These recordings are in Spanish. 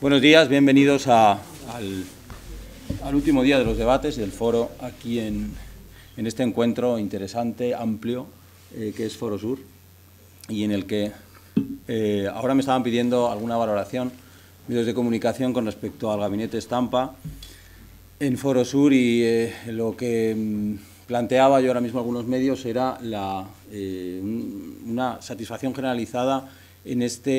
Buenos días, bienvenidos al último día de los debates del foro aquí en este encuentro interesante, amplio, que es Foro Sur, y en el que ahora me estaban pidiendo alguna valoración medios de comunicación con respecto al gabinete Estampa en Foro Sur, y lo que planteaba yo ahora mismo a algunos medios era una satisfacción generalizada en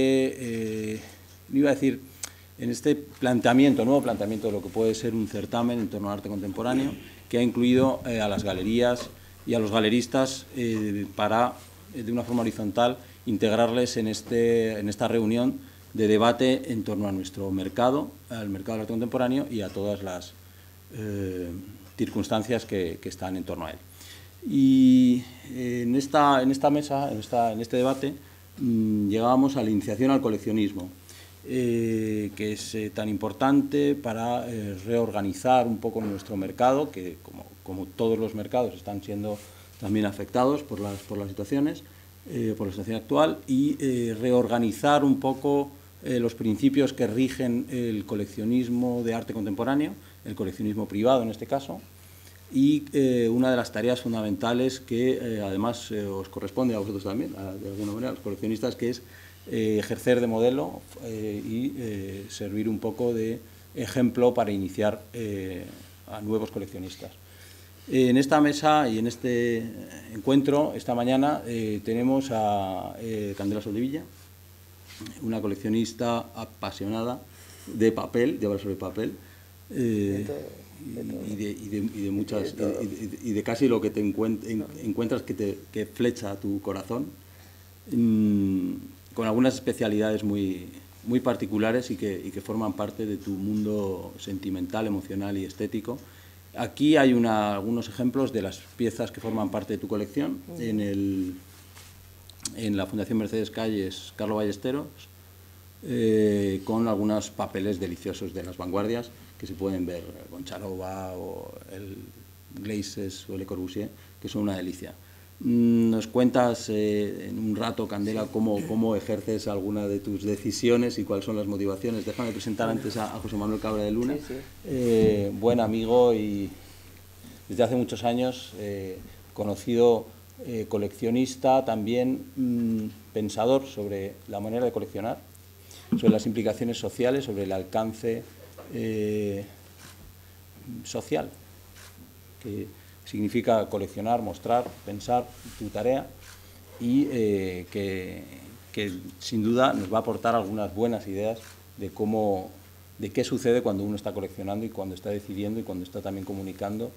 en este nuevo planteamiento de lo que puede ser un certamen en torno al arte contemporáneo, que ha incluido a las galerías y a los galeristas para, de una forma horizontal, integrarles en esta reunión de debate en torno a nuestro mercado, al mercado del arte contemporáneo y a todas las circunstancias que están en torno a él. Y en esta mesa, en este debate, llegábamos a la iniciación al coleccionismo, que es tan importante para reorganizar un poco nuestro mercado, que como todos los mercados están siendo también afectados por las situaciones, por la situación actual, y reorganizar un poco los principios que rigen el coleccionismo de arte contemporáneo, el coleccionismo privado en este caso, y una de las tareas fundamentales que además os corresponde a vosotros también, de alguna manera, a los coleccionistas, que es ejercer de modelo y servir un poco de ejemplo para iniciar a nuevos coleccionistas. En esta mesa y en este encuentro, esta mañana, tenemos a Candela Soldevilla, una coleccionista apasionada de papel, de obras sobre papel, y de casi lo que te encuentras que flecha a tu corazón, con algunas especialidades muy particulares y que forman parte de tu mundo sentimental, emocional y estético. Aquí hay algunos ejemplos de las piezas que forman parte de tu colección. En la Fundación Mercedes Calles Carlo Ballesteros, con algunos papeles deliciosos de las vanguardias que se pueden ver, Goncharova o el Glazes o Le Corbusier, que son una delicia. ¿Nos cuentas en un rato, Candela, cómo ejerces alguna de tus decisiones y cuáles son las motivaciones? Déjame presentar antes a José Manuel Cabra de Luna, buen amigo y desde hace muchos años conocido coleccionista, también pensador sobre la manera de coleccionar, sobre las implicaciones sociales, sobre el alcance social que significa coleccionar, mostrar, pensar tu tarea, y que sin duda nos va a aportar algunas buenas ideas de qué sucede cuando uno está coleccionando y cuando está decidiendo y cuando está también comunicando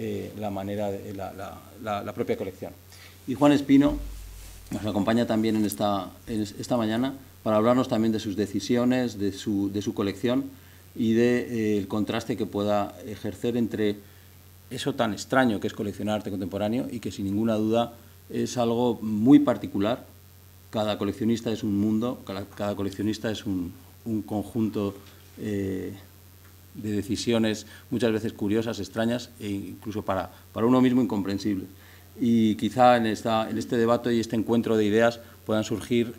la propia colección. Y Juan Espino nos acompaña también en esta mañana para hablarnos también de sus decisiones, de su colección y del contraste que pueda ejercer entre eso tan extraño que es coleccionar arte contemporáneo, y que sin ninguna duda es algo muy particular. Cada coleccionista es un mundo, cada coleccionista es un conjunto de decisiones muchas veces curiosas, extrañas e incluso para uno mismo incomprensibles. Y quizá en este debate y este encuentro de ideas puedan surgir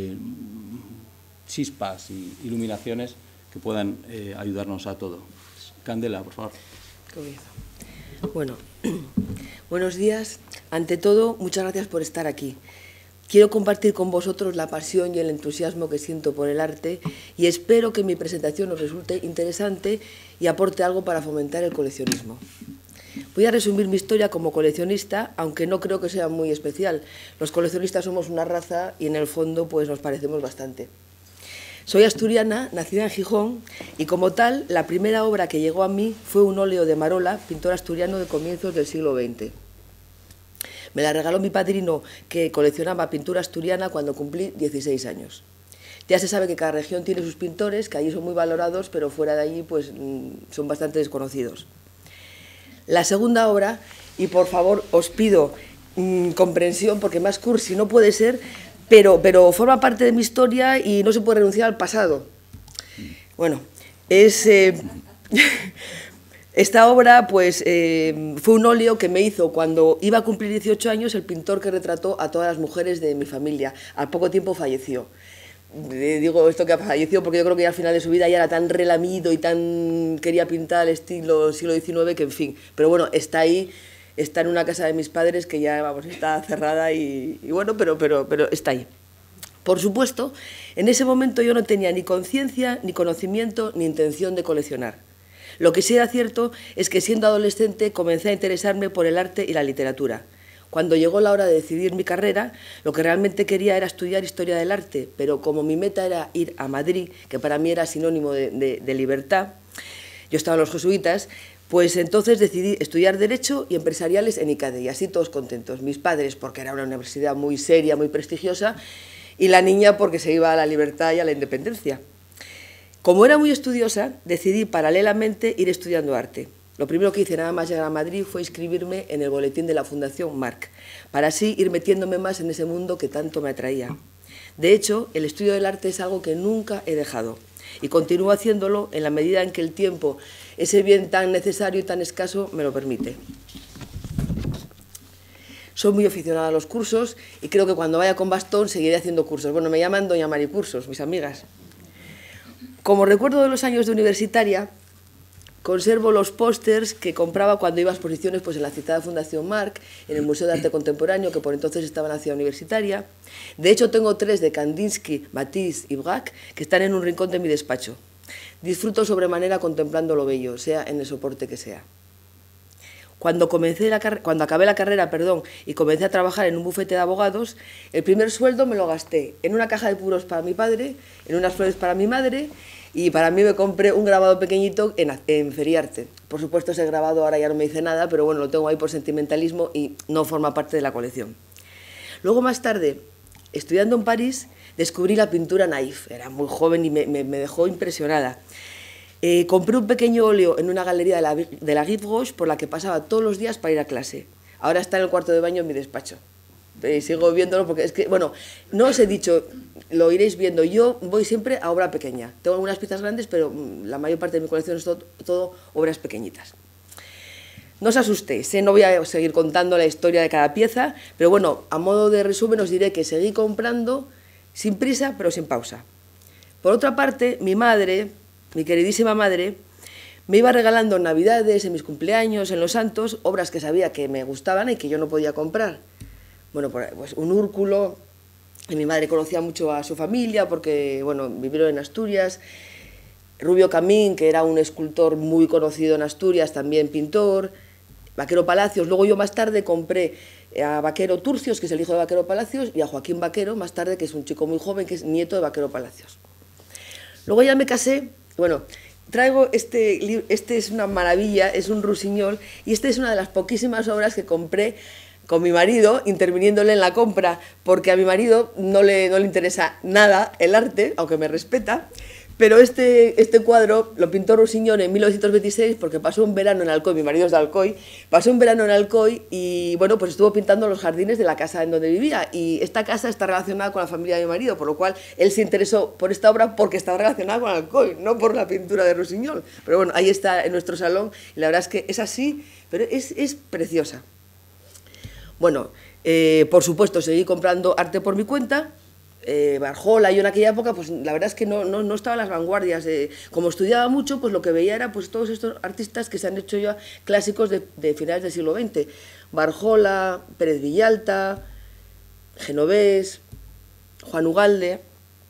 chispas y iluminaciones que puedan ayudarnos a todo. Candela, por favor. Comienzo. Bueno, buenos días. Ante todo, muchas gracias por estar aquí. Quiero compartir con vosotros la pasión y el entusiasmo que siento por el arte, y espero que mi presentación os resulte interesante y aporte algo para fomentar el coleccionismo. Voy a resumir mi historia como coleccionista, aunque no creo que sea muy especial. Los coleccionistas somos una raza y en el fondo pues nos parecemos bastante. Soy asturiana, nacida en Gijón, y como tal, la primera obra que llegó a mí fue un óleo de Marola, pintor asturiano de comienzos del siglo XX. Me la regaló mi padrino, que coleccionaba pintura asturiana, cuando cumplí 16 años. Ya se sabe que cada región tiene sus pintores, que allí son muy valorados, pero fuera de allí pues, son bastante desconocidos. La segunda obra, y por favor os pido comprensión, porque más cursi no puede ser, pero forma parte de mi historia y no se puede renunciar al pasado. Bueno, esta obra pues, fue un óleo que me hizo cuando iba a cumplir 18 años el pintor que retrató a todas las mujeres de mi familia. Al poco tiempo falleció. digo esto que ha fallecido porque yo creo que ya al final de su vida ya era tan relamido y tan quería pintar al estilo siglo XIX que, en fin, pero bueno, está ahí, está en una casa de mis padres que ya, vamos, está cerrada y bueno, pero está ahí. Por supuesto, en ese momento yo no tenía ni conciencia, ni conocimiento, ni intención de coleccionar. Lo que sí era cierto es que siendo adolescente comencé a interesarme por el arte y la literatura. Cuando llegó la hora de decidir mi carrera, lo que realmente quería era estudiar historia del arte, pero como mi meta era ir a Madrid, que para mí era sinónimo de libertad, yo estaba en los jesuitas, pues entonces decidí estudiar Derecho y Empresariales en ICADE, y así todos contentos. Mis padres, porque era una universidad muy seria, muy prestigiosa, y la niña porque se iba a la libertad y a la independencia. Como era muy estudiosa, decidí paralelamente ir estudiando arte. Lo primero que hice nada más llegar a Madrid fue inscribirme en el boletín de la Fundación Marc, para así ir metiéndome más en ese mundo que tanto me atraía. De hecho, el estudio del arte es algo que nunca he dejado y continúo haciéndolo en la medida en que el tiempo, ese bien tan necesario y tan escaso, me lo permite. Soy muy aficionada a los cursos y creo que cuando vaya con bastón seguiré haciendo cursos. Bueno, me llaman Doña Maricursos, mis amigas. Como recuerdo de los años de universitaria, conservo los pósters que compraba cuando iba a exposiciones pues, en la citada Fundación Marc, en el Museo de Arte Contemporáneo, que por entonces estaba en la ciudad universitaria. De hecho, tengo 3 de Kandinsky, Matisse y Braque, que están en un rincón de mi despacho. Disfruto sobremanera contemplando lo bello, sea en el soporte que sea. Cuando acabé la carrera y comencé a trabajar en un bufete de abogados, el primer sueldo me lo gasté en una caja de puros para mi padre, en unas flores para mi madre y para mí me compré un grabado pequeñito en Feriarte. Por supuesto ese grabado ahora ya no me dice nada, pero bueno, lo tengo ahí por sentimentalismo y no forma parte de la colección. Luego más tarde, estudiando en París, descubrí la pintura naif. Era muy joven y me dejó impresionada. Compré un pequeño óleo en una galería de la Guy Gauche por la que pasaba todos los días para ir a clase. Ahora está en el cuarto de baño en mi despacho. Sigo viéndolo porque es que, bueno, no os he dicho, lo iréis viendo. Yo voy siempre a obra pequeña. Tengo algunas piezas grandes, pero la mayor parte de mi colección es todo obras pequeñitas. No os asustéis, no voy a seguir contando la historia de cada pieza, pero bueno, a modo de resumen os diré que seguí comprando sin prisa, pero sin pausa. Por otra parte, mi madre, mi queridísima madre, me iba regalando en Navidades, en mis cumpleaños, en los santos, obras que sabía que me gustaban y que yo no podía comprar. Bueno, pues un Úrculo, y mi madre conocía mucho a su familia porque, bueno, vivieron en Asturias. Rubio Camín, que era un escultor muy conocido en Asturias, también pintor. Vaquero Palacios. Luego yo más tarde compré a Vaquero Turcios, que es el hijo de Vaquero Palacios, y a Joaquín Vaquero, más tarde, que es un chico muy joven, que es nieto de Vaquero Palacios. Luego ya me casé. Bueno, traigo este es una maravilla, es un rusiñol, y esta es una de las poquísimas obras que compré con mi marido, interviniéndole en la compra, porque a mi marido no le interesa nada el arte, aunque me respeta, pero este cuadro lo pintó Rusiñol en 1926 porque pasó un verano en Alcoy, mi marido es de Alcoy, pasó un verano en Alcoy y bueno, pues estuvo pintando los jardines de la casa en donde vivía y esta casa está relacionada con la familia de mi marido, por lo cual él se interesó por esta obra porque está relacionada con Alcoy, no por la pintura de Rusiñol. Pero bueno, ahí está en nuestro salón y la verdad es que es así, pero es preciosa. Bueno, por supuesto, seguí comprando arte por mi cuenta. Barjola, yo en aquella época, pues la verdad es que no estaba en las vanguardias. Como estudiaba mucho, pues lo que veía era pues, todos estos artistas que se han hecho ya clásicos de finales del siglo XX. Barjola, Pérez Villalta, Genovés, Juan Ugalde.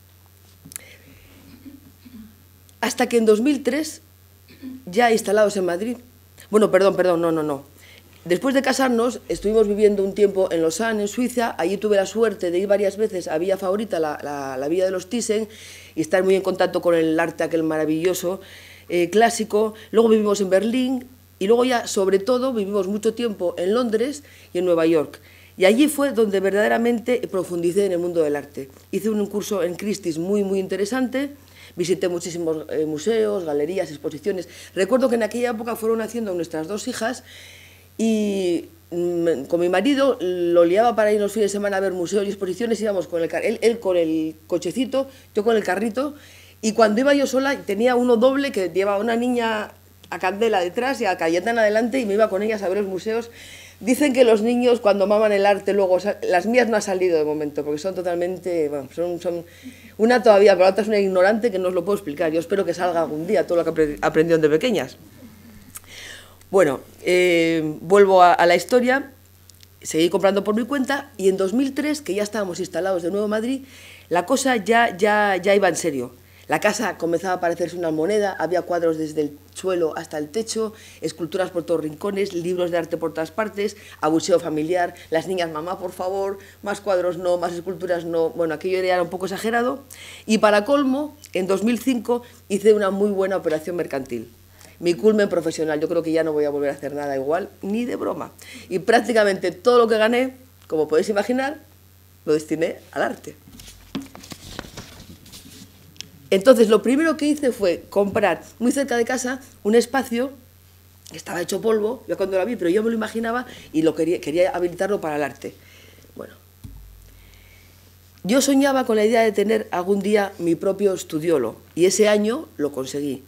Hasta que en 2003, ya instalados en Madrid, bueno, perdón, no. Después de casarnos, estuvimos viviendo un tiempo en Lausanne, en Suiza. Allí tuve la suerte de ir varias veces a Villa Favorita, la Villa de los Thyssen, y estar muy en contacto con el arte aquel maravilloso, clásico. Luego vivimos en Berlín y luego ya, sobre todo, vivimos mucho tiempo en Londres y en Nueva York. Y allí fue donde verdaderamente profundicé en el mundo del arte. Hice un curso en Christie's muy interesante. Visité muchísimos museos, galerías, exposiciones. Recuerdo que en aquella época fueron haciendo nuestras 2 hijas y con mi marido lo liaba para ir los fines de semana a ver museos y exposiciones, íbamos con él con el cochecito, yo con el carrito, y cuando iba yo sola tenía uno doble que llevaba una niña a Candela detrás y a Cayetana adelante y me iba con ellas a ver los museos. Dicen que los niños cuando maman el arte luego, las mías no han salido de momento, porque son totalmente, bueno, son una todavía, pero la otra es una ignorante que no os lo puedo explicar. Yo espero que salga algún día todo lo que aprendieron de pequeñas. Bueno, vuelvo a la historia, seguí comprando por mi cuenta y en 2003, que ya estábamos instalados de nuevo en Madrid, la cosa ya iba en serio. La casa comenzaba a parecerse una moneda, había cuadros desde el suelo hasta el techo, esculturas por todos rincones, libros de arte por todas partes, abucheo familiar, las niñas, mamá, por favor, más cuadros no, más esculturas no. Bueno, aquello era un poco exagerado. Y para colmo, en 2005 hice una muy buena operación mercantil. Mi culmen profesional, yo creo que ya no voy a volver a hacer nada igual, ni de broma. Y prácticamente todo lo que gané, como podéis imaginar, lo destiné al arte. Entonces, lo primero que hice fue comprar muy cerca de casa un espacio que estaba hecho polvo, yo cuando lo vi, pero yo me lo imaginaba y quería habilitarlo para el arte. Bueno, yo soñaba con la idea de tener algún día mi propio estudiolo y ese año lo conseguí.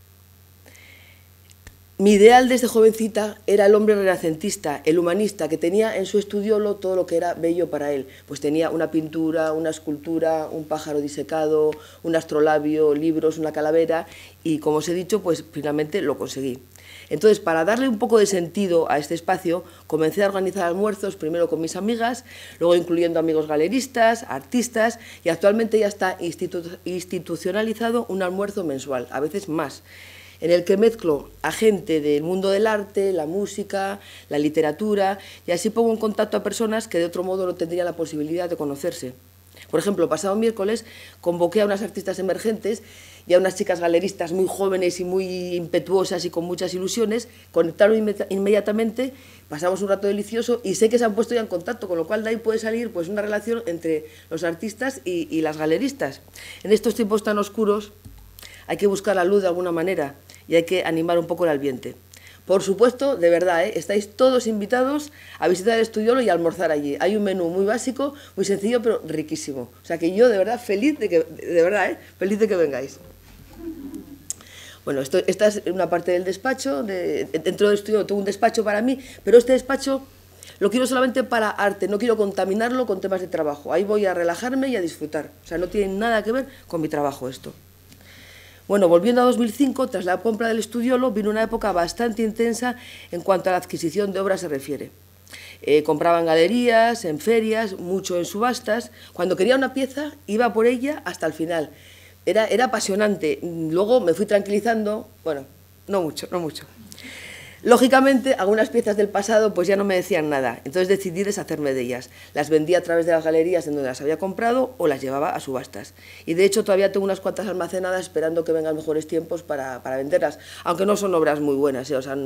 Mi ideal desde jovencita era el hombre renacentista, el humanista, que tenía en su estudiolo todo lo que era bello para él. Pues tenía una pintura, una escultura, un pájaro disecado, un astrolabio, libros, una calavera y, como os he dicho, pues finalmente lo conseguí. Entonces, para darle un poco de sentido a este espacio, comencé a organizar almuerzos, primero con mis amigas, luego incluyendo amigos galeristas, artistas, y actualmente ya está institucionalizado un almuerzo mensual, a veces más, en el que mezclo a gente del mundo del arte, la música, la literatura, y así pongo en contacto a personas que de otro modo no tendrían la posibilidad de conocerse. Por ejemplo, pasado miércoles convoqué a unas artistas emergentes y a unas chicas galeristas muy jóvenes y muy impetuosas y con muchas ilusiones, conectaron inmediatamente, pasamos un rato delicioso y sé que se han puesto ya en contacto, con lo cual de ahí puede salir pues, una relación entre los artistas y las galeristas. En estos tiempos tan oscuros hay que buscar la luz de alguna manera y hay que animar un poco el ambiente. Por supuesto, de verdad, estáis todos invitados a visitar el estudiolo y a almorzar allí. Hay un menú muy básico, muy sencillo, pero riquísimo. O sea que yo, de verdad, feliz de que vengáis. Bueno, esta es una parte del despacho. Dentro del estudio tengo un despacho para mí, pero este despacho lo quiero solamente para arte, no quiero contaminarlo con temas de trabajo. Ahí voy a relajarme y a disfrutar. O sea, no tiene nada que ver con mi trabajo esto. Bueno, volviendo a 2005, tras la compra del estudiolo, vino una época bastante intensa en cuanto a la adquisición de obras se refiere. Compraba en galerías, en ferias, mucho en subastas. Cuando quería una pieza, iba por ella hasta el final. Era apasionante. Luego me fui tranquilizando, bueno, no mucho. Lógicamente, algunas piezas del pasado pues ya no me decían nada, entonces decidí deshacerme de ellas. Las vendía a través de las galerías en donde las había comprado o las llevaba a subastas. Y de hecho todavía tengo unas cuantas almacenadas esperando que vengan mejores tiempos para venderlas, aunque no son obras muy buenas, o sea,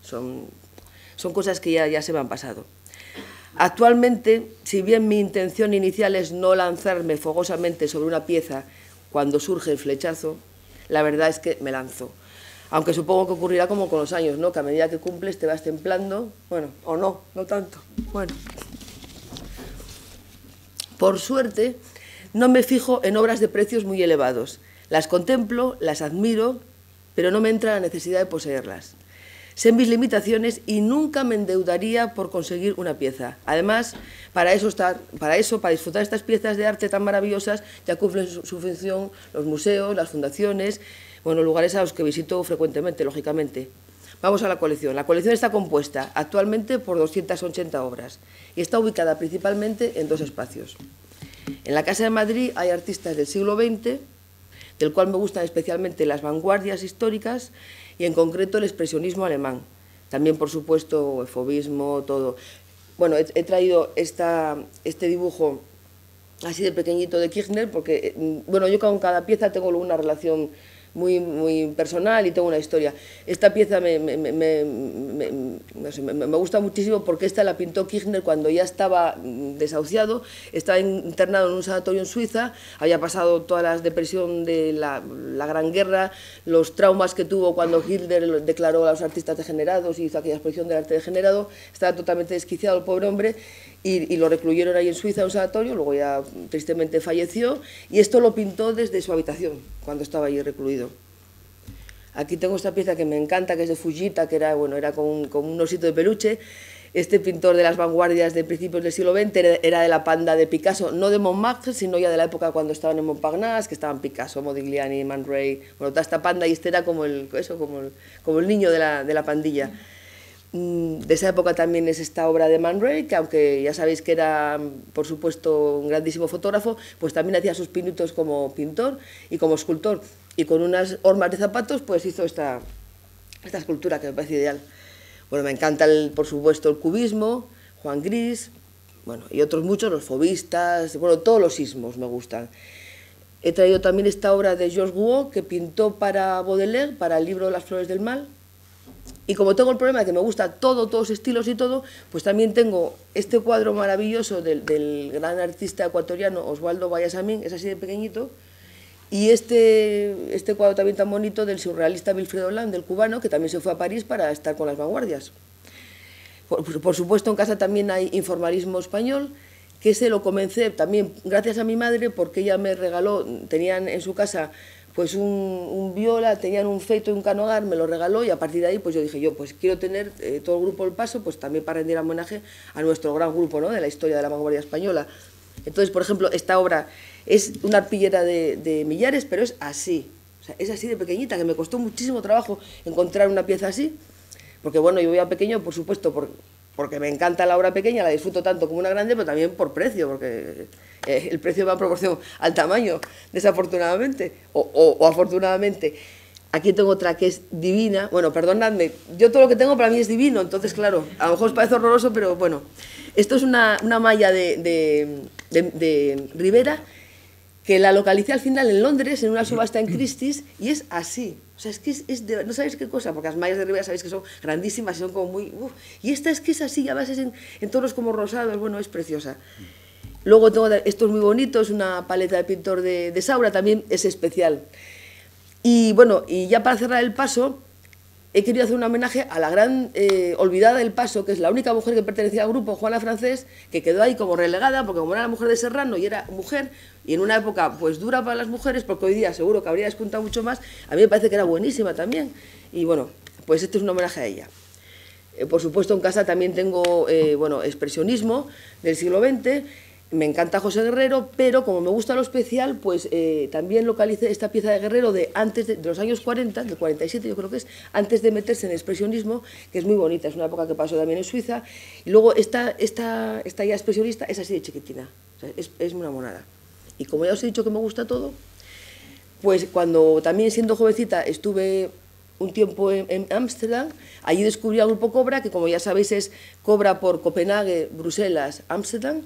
son cosas que ya se me han pasado. Actualmente, si bien mi intención inicial es no lanzarme fogosamente sobre una pieza cuando surge el flechazo, la verdad es que me lanzo. Aunque supongo que ocurrirá como con los años, ¿no? Que a medida que cumples te vas templando, bueno, o no tanto, bueno. Por suerte, no me fijo en obras de precios muy elevados. Las contemplo, las admiro, pero no me entra la necesidad de poseerlas. Sé mis limitaciones y nunca me endeudaría por conseguir una pieza. Además, para disfrutar estas piezas de arte tan maravillosas, ya cumplen su función los museos, las fundaciones, bueno, lugares a los que visito frecuentemente, lógicamente. Vamos a la colección. La colección está compuesta actualmente por 280 obras y está ubicada principalmente en dos espacios. En la Casa de Madrid hay artistas del siglo XX, del cual me gustan especialmente las vanguardias históricas y en concreto el expresionismo alemán. También, por supuesto, el fauvismo, todo. Bueno, he traído este dibujo así de pequeñito de Kirchner porque, bueno, yo con cada pieza tengo una relación muy personal y tengo una historia. Esta pieza me gusta muchísimo porque esta la pintó Kirchner cuando ya estaba desahuciado, estaba internado en un sanatorio en Suiza, había pasado toda la depresión de la Gran Guerra, los traumas que tuvo cuando Hitler declaró a los artistas degenerados y hizo aquella exposición del arte degenerado, estaba totalmente desquiciado el pobre hombre y lo recluyeron ahí en Suiza en un sanatorio, luego ya tristemente falleció y esto lo pintó desde su habitación cuando estaba allí recluido. Aquí tengo esta pieza que me encanta, que es de Fujita, que era con un osito de peluche. Este pintor de las vanguardias de principios del siglo XX era de la panda de Picasso, no de Montmartre, sino ya de la época cuando estaban en Montparnasse, que estaban Picasso, Modigliani, Man Ray, bueno, toda esta panda, y este era como el niño de la pandilla. De esa época también es esta obra de Man Ray, que aunque ya sabéis que era, por supuesto, un grandísimo fotógrafo, pues también hacía sus pinitos como pintor y como escultor, y con unas hormas de zapatos pues hizo esta escultura que me parece ideal. Bueno, me encanta, por supuesto, el cubismo, Juan Gris, bueno, y otros muchos, los fauvistas, bueno, todos los ismos me gustan. He traído también esta obra de Georges Rouault, que pintó para Baudelaire, para el libro Las flores del mal. Y como tengo el problema de que me gusta todos los estilos y todo, pues también tengo este cuadro maravilloso del gran artista ecuatoriano Osvaldo Vallasamín, es así de pequeñito, y este cuadro también tan bonito del surrealista Wilfredo Land, del cubano, que también se fue a París para estar con las vanguardias. Por supuesto, en casa también hay informalismo español, que ese lo comencé también gracias a mi madre, porque ella me regaló, tenían en su casa pues un viola, tenían un feito y un canogar, me lo regaló, y a partir de ahí pues yo dije, yo pues quiero tener todo el grupo El Paso, pues también para rendir homenaje a nuestro gran grupo, ¿no?, de la historia de la vanguardia española. Entonces, por ejemplo, esta obra es una arpillera de Millares, pero es así, o sea, es así de pequeñita, que me costó muchísimo trabajo encontrar una pieza así, porque bueno, yo voy a pequeño, por supuesto, porque me encanta la obra pequeña, la disfruto tanto como una grande, pero también por precio, porque el precio va en proporción al tamaño, desafortunadamente, o afortunadamente. Aquí tengo otra que es divina. Bueno, perdonadme, yo todo lo que tengo para mí es divino, entonces claro, a lo mejor os parece horroroso, pero bueno. Esto es una malla de Rivera, que la localicé al final en Londres, en una subasta en Christie's, y es así. O sea, es que no sabéis qué cosa, porque las mallas de Rivera sabéis que son grandísimas y son como muy... y esta es que es así, a veces en tonos como rosados, bueno, es preciosa. Luego tengo, esto es muy bonito, es una paleta de pintor de Saura, también es especial. Y bueno, y ya para cerrar El Paso, he querido hacer un homenaje a la gran olvidada del Paso, que es la única mujer que pertenecía al grupo, Juana Francés, que quedó ahí como relegada, porque como era la mujer de Serrano y era mujer, y en una época pues dura para las mujeres, porque hoy día seguro que habría despuntado mucho más, a mí me parece que era buenísima también. Y bueno, pues este es un homenaje a ella. Por supuesto, en casa también tengo bueno, expresionismo del siglo XX. Me encanta José Guerrero, pero como me gusta lo especial, pues también localicé esta pieza de Guerrero de antes de los años 40, del 47 yo creo que es, antes de meterse en el expresionismo, que es muy bonita, es una época que pasó también en Suiza. Y luego esta ya expresionista es así de chiquitina, o sea, es una monada. Y como ya os he dicho que me gusta todo, pues cuando también siendo jovencita estuve un tiempo en Ámsterdam, allí descubrí al grupo Cobra, que como ya sabéis es Cobra por Copenhague, Bruselas, Ámsterdam.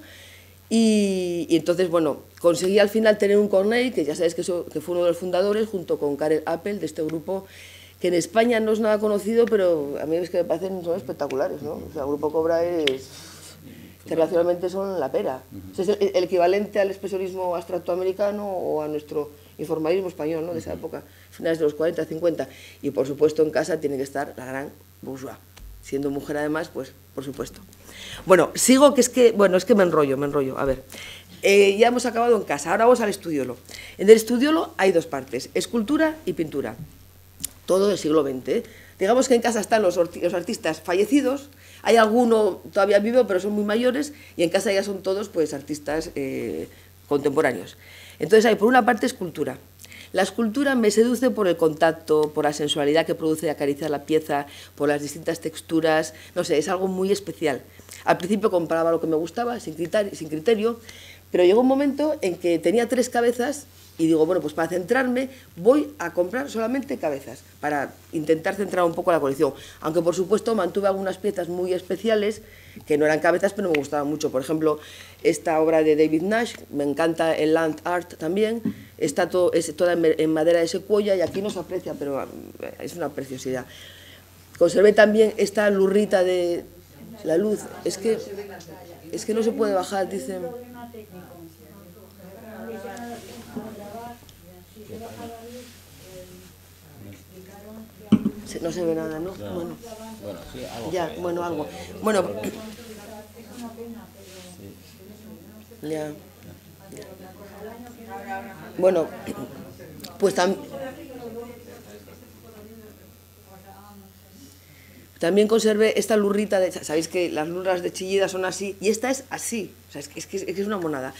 Y entonces, bueno, conseguí al final tener un Cornell, que ya sabéis que fue uno de los fundadores, junto con Karel Appel, de este grupo, que en España no es nada conocido, pero a mí es que me parecen, son espectaculares, ¿no? O sea, el grupo Cobra es... internacionalmente son la pera. O sea, es el equivalente al expresionismo abstracto americano o a nuestro informalismo español, ¿no?, de esa época, finales de los 40, 50. Y por supuesto en casa tiene que estar la gran Bourgeois. Siendo mujer además, pues por supuesto. Bueno, sigo, que es que me enrollo. A ver, ya hemos acabado en casa, ahora vamos al estudiolo. En el estudiolo hay dos partes, escultura y pintura, todo del siglo XX. Digamos que en casa están los artistas fallecidos, hay alguno todavía vivo, pero son muy mayores, y en casa ya son todos pues artistas contemporáneos. Entonces hay por una parte escultura. La escultura me seduce por el contacto, por la sensualidad que produce acariciar la pieza, por las distintas texturas, no sé, es algo muy especial. Al principio compraba lo que me gustaba, sin criterio, pero llegó un momento en que tenía 3 cabezas y digo, bueno, pues para centrarme voy a comprar solamente cabezas, para intentar centrar un poco la colección. Aunque por supuesto mantuve algunas piezas muy especiales, que no eran cabezas, pero me gustaban mucho. Por ejemplo, esta obra de David Nash, me encanta el land art también, está toda en madera de secuoya y aquí no se aprecia, pero es una preciosidad. Conservé también esta lurrita de la luz, es que no se puede bajar, dicen. No se ve nada, ¿no? Bueno, sí, algo. Ya, bueno, algo. Bueno, ya. Bueno, pues También conservé esta lurrita, sabéis que las lurras de Chillida son así, y esta es así, o sea, es que es una monada.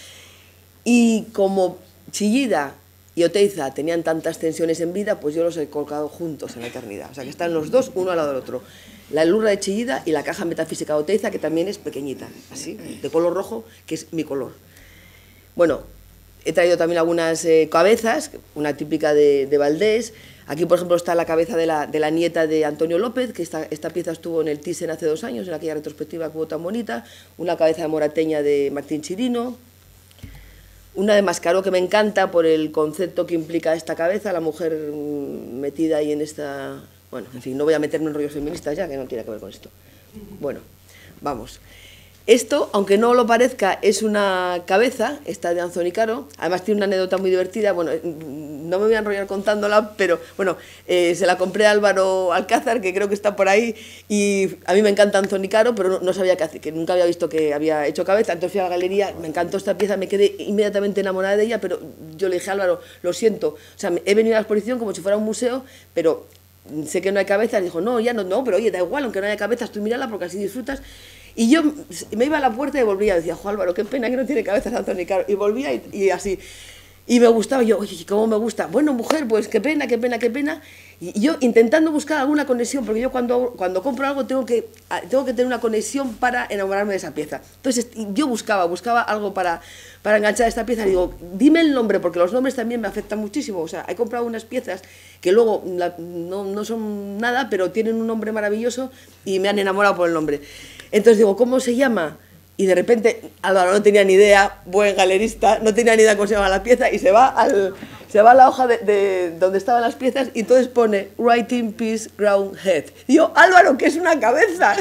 Y como Chillida y Oteiza tenían tantas tensiones en vida, pues yo los he colocado juntos en la eternidad. O sea, que están los dos uno al lado del otro. La lurra de Chillida y la caja metafísica de Oteiza, que también es pequeñita, así, de color rojo, que es mi color. Bueno, he traído también algunas cabezas, una típica de Valdés. Aquí, por ejemplo, está la cabeza de la nieta de Antonio López, que esta pieza estuvo en el Thyssen hace 2 años, en aquella retrospectiva que hubo tan bonita. Una cabeza de morateña de Martín Chirino. Una de Mascaró que me encanta por el concepto que implica esta cabeza, la mujer metida ahí en esta... Bueno, en fin, no voy a meterme en rollos feministas ya, que no tiene que ver con esto. Bueno, vamos. Esto, aunque no lo parezca, es una cabeza, esta de Anthony Caro. Además tiene una anécdota muy divertida. Bueno, no me voy a enrollar contándola, pero bueno, se la compré a Álvaro Alcázar, que creo que está por ahí, y a mí me encanta Anthony Caro, pero no sabía que nunca había visto que había hecho cabeza. Entonces fui a la galería, me encantó esta pieza, me quedé inmediatamente enamorada de ella, pero yo le dije a Álvaro, lo siento, o sea, he venido a la exposición como si fuera un museo, pero sé que no hay cabezas. Dijo, no, ya no, pero oye, da igual, aunque no haya cabezas, tú mírala porque así disfrutas. Y yo me iba a la puerta y volvía, decía, jo, Álvaro, qué pena que no tiene cabezas Anthony Caro. Y volvía y así. Y me gustaba, yo, oye, ¿cómo me gusta? Bueno, mujer, pues qué pena, qué pena, qué pena. Y yo intentando buscar alguna conexión, porque yo cuando compro algo tengo que tener una conexión para enamorarme de esa pieza. Entonces yo buscaba algo para enganchar esta pieza. Y digo, dime el nombre, porque los nombres también me afectan muchísimo. O sea, he comprado unas piezas que luego no son nada, pero tienen un nombre maravilloso y me han enamorado por el nombre. Entonces digo, ¿cómo se llama? Y de repente Álvaro no tenía ni idea, buen galerista, no tenía ni idea cómo se llama la pieza, y se va a la hoja de donde estaban las piezas y entonces pone Writing Piece Ground Head. Y yo, Álvaro, que es una cabeza,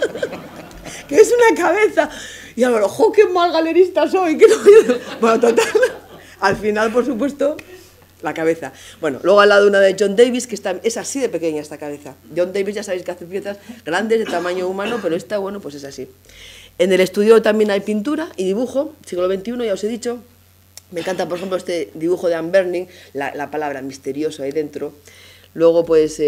que es una cabeza. Y Álvaro, ¡jo, qué mal galerista soy! Que no... Bueno, total, al final, por supuesto, la cabeza. Bueno, luego al lado una de John Davis, que es así de pequeña esta cabeza. John Davis ya sabéis que hace piezas grandes de tamaño humano, pero esta, bueno, pues es así. En el estudio también hay pintura y dibujo, siglo XXI, ya os he dicho. Me encanta, por ejemplo, este dibujo de Anne Burning, la palabra misterioso ahí dentro. Luego, pues,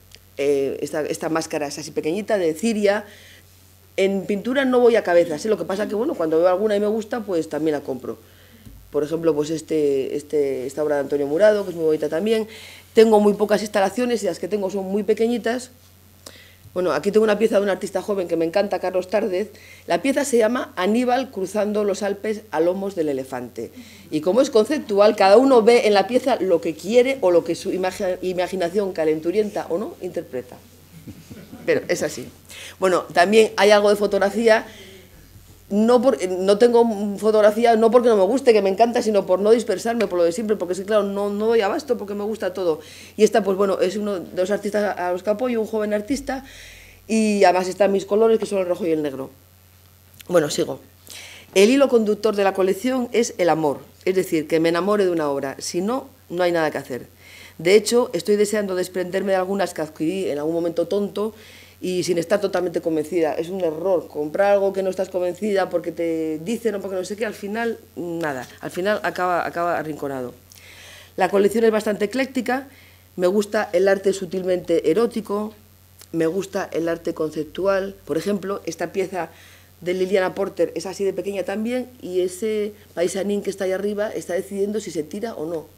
esta máscara es así pequeñita, de Ciria. En pintura no voy a cabezas, lo que pasa que, bueno, cuando veo alguna y me gusta, pues también la compro. Por ejemplo, pues esta obra de Antonio Murado, que es muy bonita también. Tengo muy pocas instalaciones y las que tengo son muy pequeñitas. Bueno, aquí tengo una pieza de un artista joven que me encanta, Carlos Tárdez. La pieza se llama Aníbal cruzando los Alpes a lomos del elefante. Y como es conceptual, cada uno ve en la pieza lo que quiere o lo que su imaginación calenturienta o no interpreta. Pero es así. Bueno, también hay algo de fotografía. No tengo fotografía, no porque no me guste, que me encanta, sino por no dispersarme, por lo de siempre, porque es que, claro, no doy abasto porque me gusta todo. Y esta, pues bueno, es uno de los artistas a los que apoyo, un joven artista, y además están mis colores, que son el rojo y el negro. Bueno, sigo. El hilo conductor de la colección es el amor, es decir, que me enamore de una obra, si no, no hay nada que hacer. De hecho, estoy deseando desprenderme de algunas que adquirí en algún momento tonto, y sin estar totalmente convencida. Es un error comprar algo que no estás convencida porque te dicen o porque no sé qué, al final nada, al final acaba arrinconado. La colección es bastante ecléctica, me gusta el arte sutilmente erótico, me gusta el arte conceptual. Por ejemplo, esta pieza de Liliana Porter es así de pequeña también, y ese paisanín que está ahí arriba está decidiendo si se tira o no.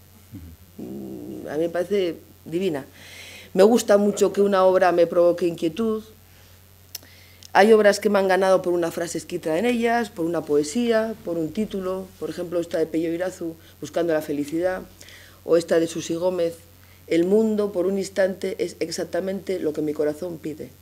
A mí me parece divina. Me gusta mucho que una obra me provoque inquietud. Hay obras que me han ganado por una frase escrita en ellas, por una poesía, por un título. Por ejemplo, esta de Pello Irazu, Buscando la felicidad, o esta de Susi Gómez, El mundo por un instante es exactamente lo que mi corazón pide.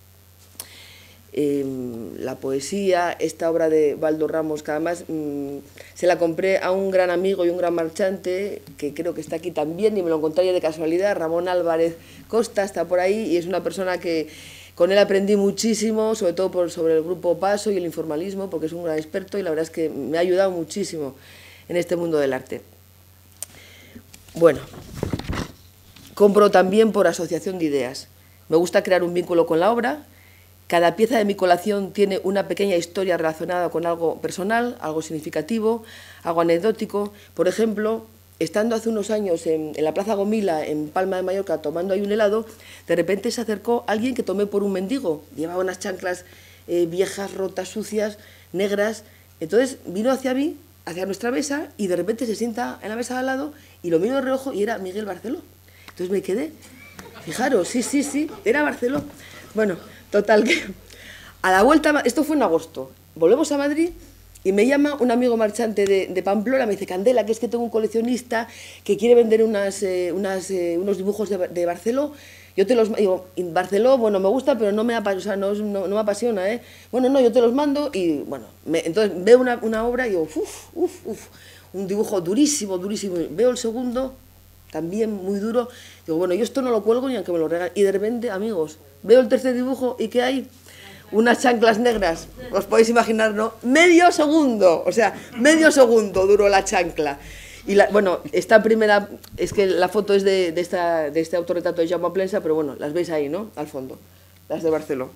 La poesía, esta obra de Baldo Ramos, que además se la compré a un gran amigo y un gran marchante, que creo que está aquí también, y me lo encontré de casualidad, Ramón Álvarez Costa, está por ahí, y es una persona que con él aprendí muchísimo, sobre todo sobre el grupo Paso y el informalismo, porque es un gran experto, y la verdad es que me ha ayudado muchísimo en este mundo del arte. Bueno, compro también por asociación de ideas. Me gusta crear un vínculo con la obra. Cada pieza de mi colección tiene una pequeña historia relacionada con algo personal, algo significativo, algo anecdótico. Por ejemplo, estando hace unos años en la Plaza Gomila, en Palma de Mallorca, tomando ahí un helado, de repente se acercó alguien que tomé por un mendigo. Llevaba unas chanclas viejas, rotas, sucias, negras. Entonces vino hacia mí, hacia nuestra mesa, y de repente se sienta en la mesa de al lado y lo miro de reojo y era Miguel Barceló. Entonces me quedé. Fijaros, sí, era Barceló. Bueno, total, que a la vuelta, esto fue en agosto, volvemos a Madrid y me llama un amigo marchante de Pamplona, me dice: Candela, que es que tengo un coleccionista que quiere vender unos dibujos de Barceló. Yo te los digo, Barceló, bueno, me gusta, pero no me apasiona, ¿eh? Bueno, no, yo te los mando y, bueno, entonces veo una obra y digo, un dibujo durísimo, durísimo. Veo el segundo, también muy duro. Digo, bueno, yo esto no lo cuelgo ni aunque me lo regalen. Y de repente, amigos, veo el tercer dibujo y ¿qué hay? Unas chanclas negras, os podéis imaginar, ¿no? Medio segundo, o sea, medio segundo duró la chancla. Y bueno, esta primera, es que la foto es de este autorretrato de Jaume Plensa, pero bueno, las veis ahí, ¿no? Al fondo, las de Barceló.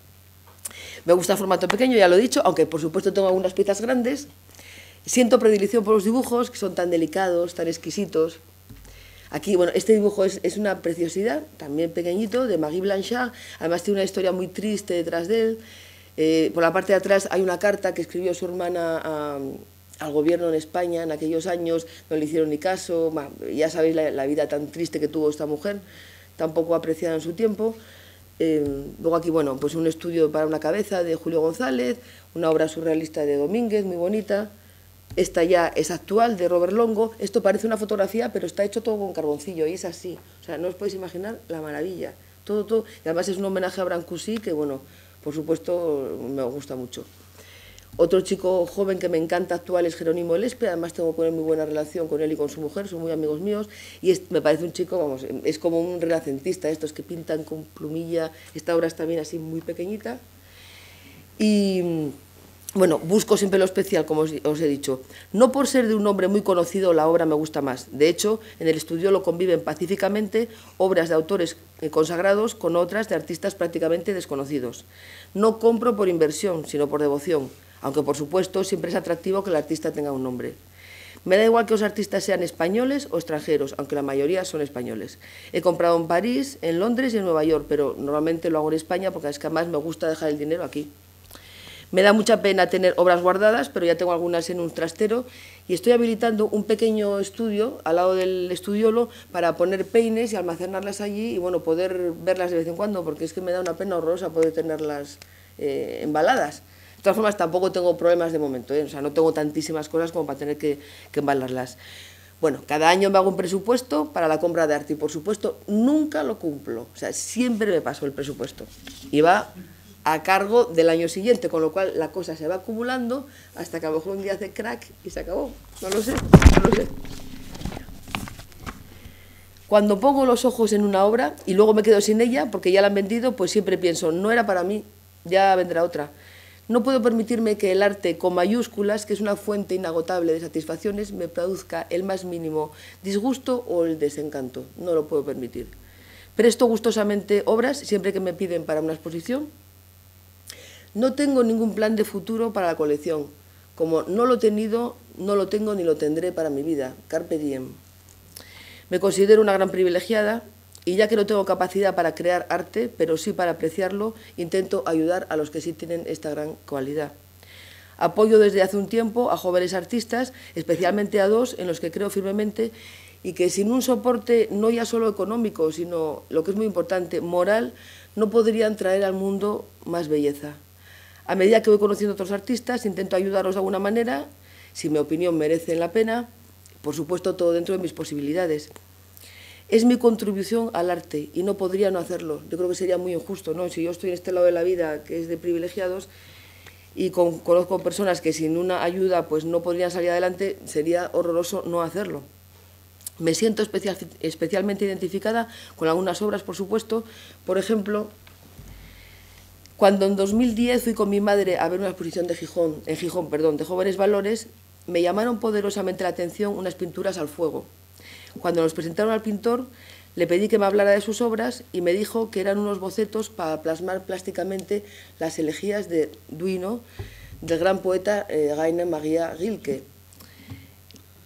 Me gusta el formato pequeño, ya lo he dicho, aunque por supuesto tengo algunas piezas grandes. Siento predilección por los dibujos, que son tan delicados, tan exquisitos. Aquí, bueno, este dibujo es una preciosidad, también pequeñito, de Marie Blanchard. Además tiene una historia muy triste detrás de él. Por la parte de atrás hay una carta que escribió su hermana al gobierno en España en aquellos años, no le hicieron ni caso. Ya sabéis la vida tan triste que tuvo esta mujer, tan poco apreciada en su tiempo. Luego aquí, bueno, pues un estudio para una cabeza de Julio González, una obra surrealista de Domínguez, muy bonita. Esta ya es actual, de Robert Longo. Esto parece una fotografía, pero está hecho todo con carboncillo, y es así. O sea, no os podéis imaginar la maravilla. Todo. Y además es un homenaje a Brancusi, que, bueno, por supuesto, me gusta mucho. Otro chico joven que me encanta actual es Jerónimo Lespe. Además tengo con él muy buena relación, con él y con su mujer, son muy amigos míos. Y me parece un chico, vamos, es como un renacentista, estos que pintan con plumilla. Esta obra es también así muy pequeñita. Y bueno, busco siempre lo especial, como os he dicho. No por ser de un hombre muy conocido la obra me gusta más. De hecho, en el estudio lo conviven pacíficamente obras de autores consagrados con otras de artistas prácticamente desconocidos. No compro por inversión, sino por devoción, aunque por supuesto siempre es atractivo que el artista tenga un nombre. Me da igual que los artistas sean españoles o extranjeros, aunque la mayoría son españoles. He comprado en París, en Londres y en Nueva York, pero normalmente lo hago en España porque es que además me gusta dejar el dinero aquí. Me da mucha pena tener obras guardadas, pero ya tengo algunas en un trastero y estoy habilitando un pequeño estudio al lado del estudiolo para poner peines y almacenarlas allí y, bueno, poder verlas de vez en cuando, porque es que me da una pena horrorosa poder tenerlas embaladas. De todas formas, tampoco tengo problemas de momento, o sea, no tengo tantísimas cosas como para tener que embalarlas. Bueno, cada año me hago un presupuesto para la compra de arte y, por supuesto, nunca lo cumplo. O sea, siempre me paso el presupuesto y va a cargo del año siguiente, con lo cual la cosa se va acumulando hasta que a lo mejor un día hace crack y se acabó. No lo sé. Cuando pongo los ojos en una obra y luego me quedo sin ella porque ya la han vendido, pues siempre pienso, no era para mí, ya vendrá otra. No puedo permitirme que el arte con mayúsculas, que es una fuente inagotable de satisfacciones, me produzca el más mínimo disgusto o el desencanto. No lo puedo permitir. Presto gustosamente obras siempre que me piden para una exposición. No tengo ningún plan de futuro para la colección. Como no lo he tenido, no lo tengo ni lo tendré para mi vida. Carpe diem. Me considero una gran privilegiada y ya que no tengo capacidad para crear arte, pero sí para apreciarlo, intento ayudar a los que sí tienen esta gran cualidad. Apoyo desde hace un tiempo a jóvenes artistas, especialmente a dos en los que creo firmemente y que sin un soporte no ya solo económico, sino, lo que es muy importante, moral, no podrían traer al mundo más belleza. A medida que voy conociendo a otros artistas, intento ayudarlos de alguna manera, si mi opinión merece la pena, por supuesto todo dentro de mis posibilidades. Es mi contribución al arte y no podría no hacerlo. Yo creo que sería muy injusto, ¿no? Si yo estoy en este lado de la vida, que es de privilegiados, y conozco personas que sin una ayuda pues no podrían salir adelante, sería horroroso no hacerlo. Me siento especialmente identificada con algunas obras, por supuesto. Por ejemplo, cuando en 2010 fui con mi madre a ver una exposición de Jóvenes Valores, me llamaron poderosamente la atención unas pinturas al fuego. Cuando nos presentaron al pintor, le pedí que me hablara de sus obras y me dijo que eran unos bocetos para plasmar plásticamente las elegías de Duino, del gran poeta Rainer Maria Rilke.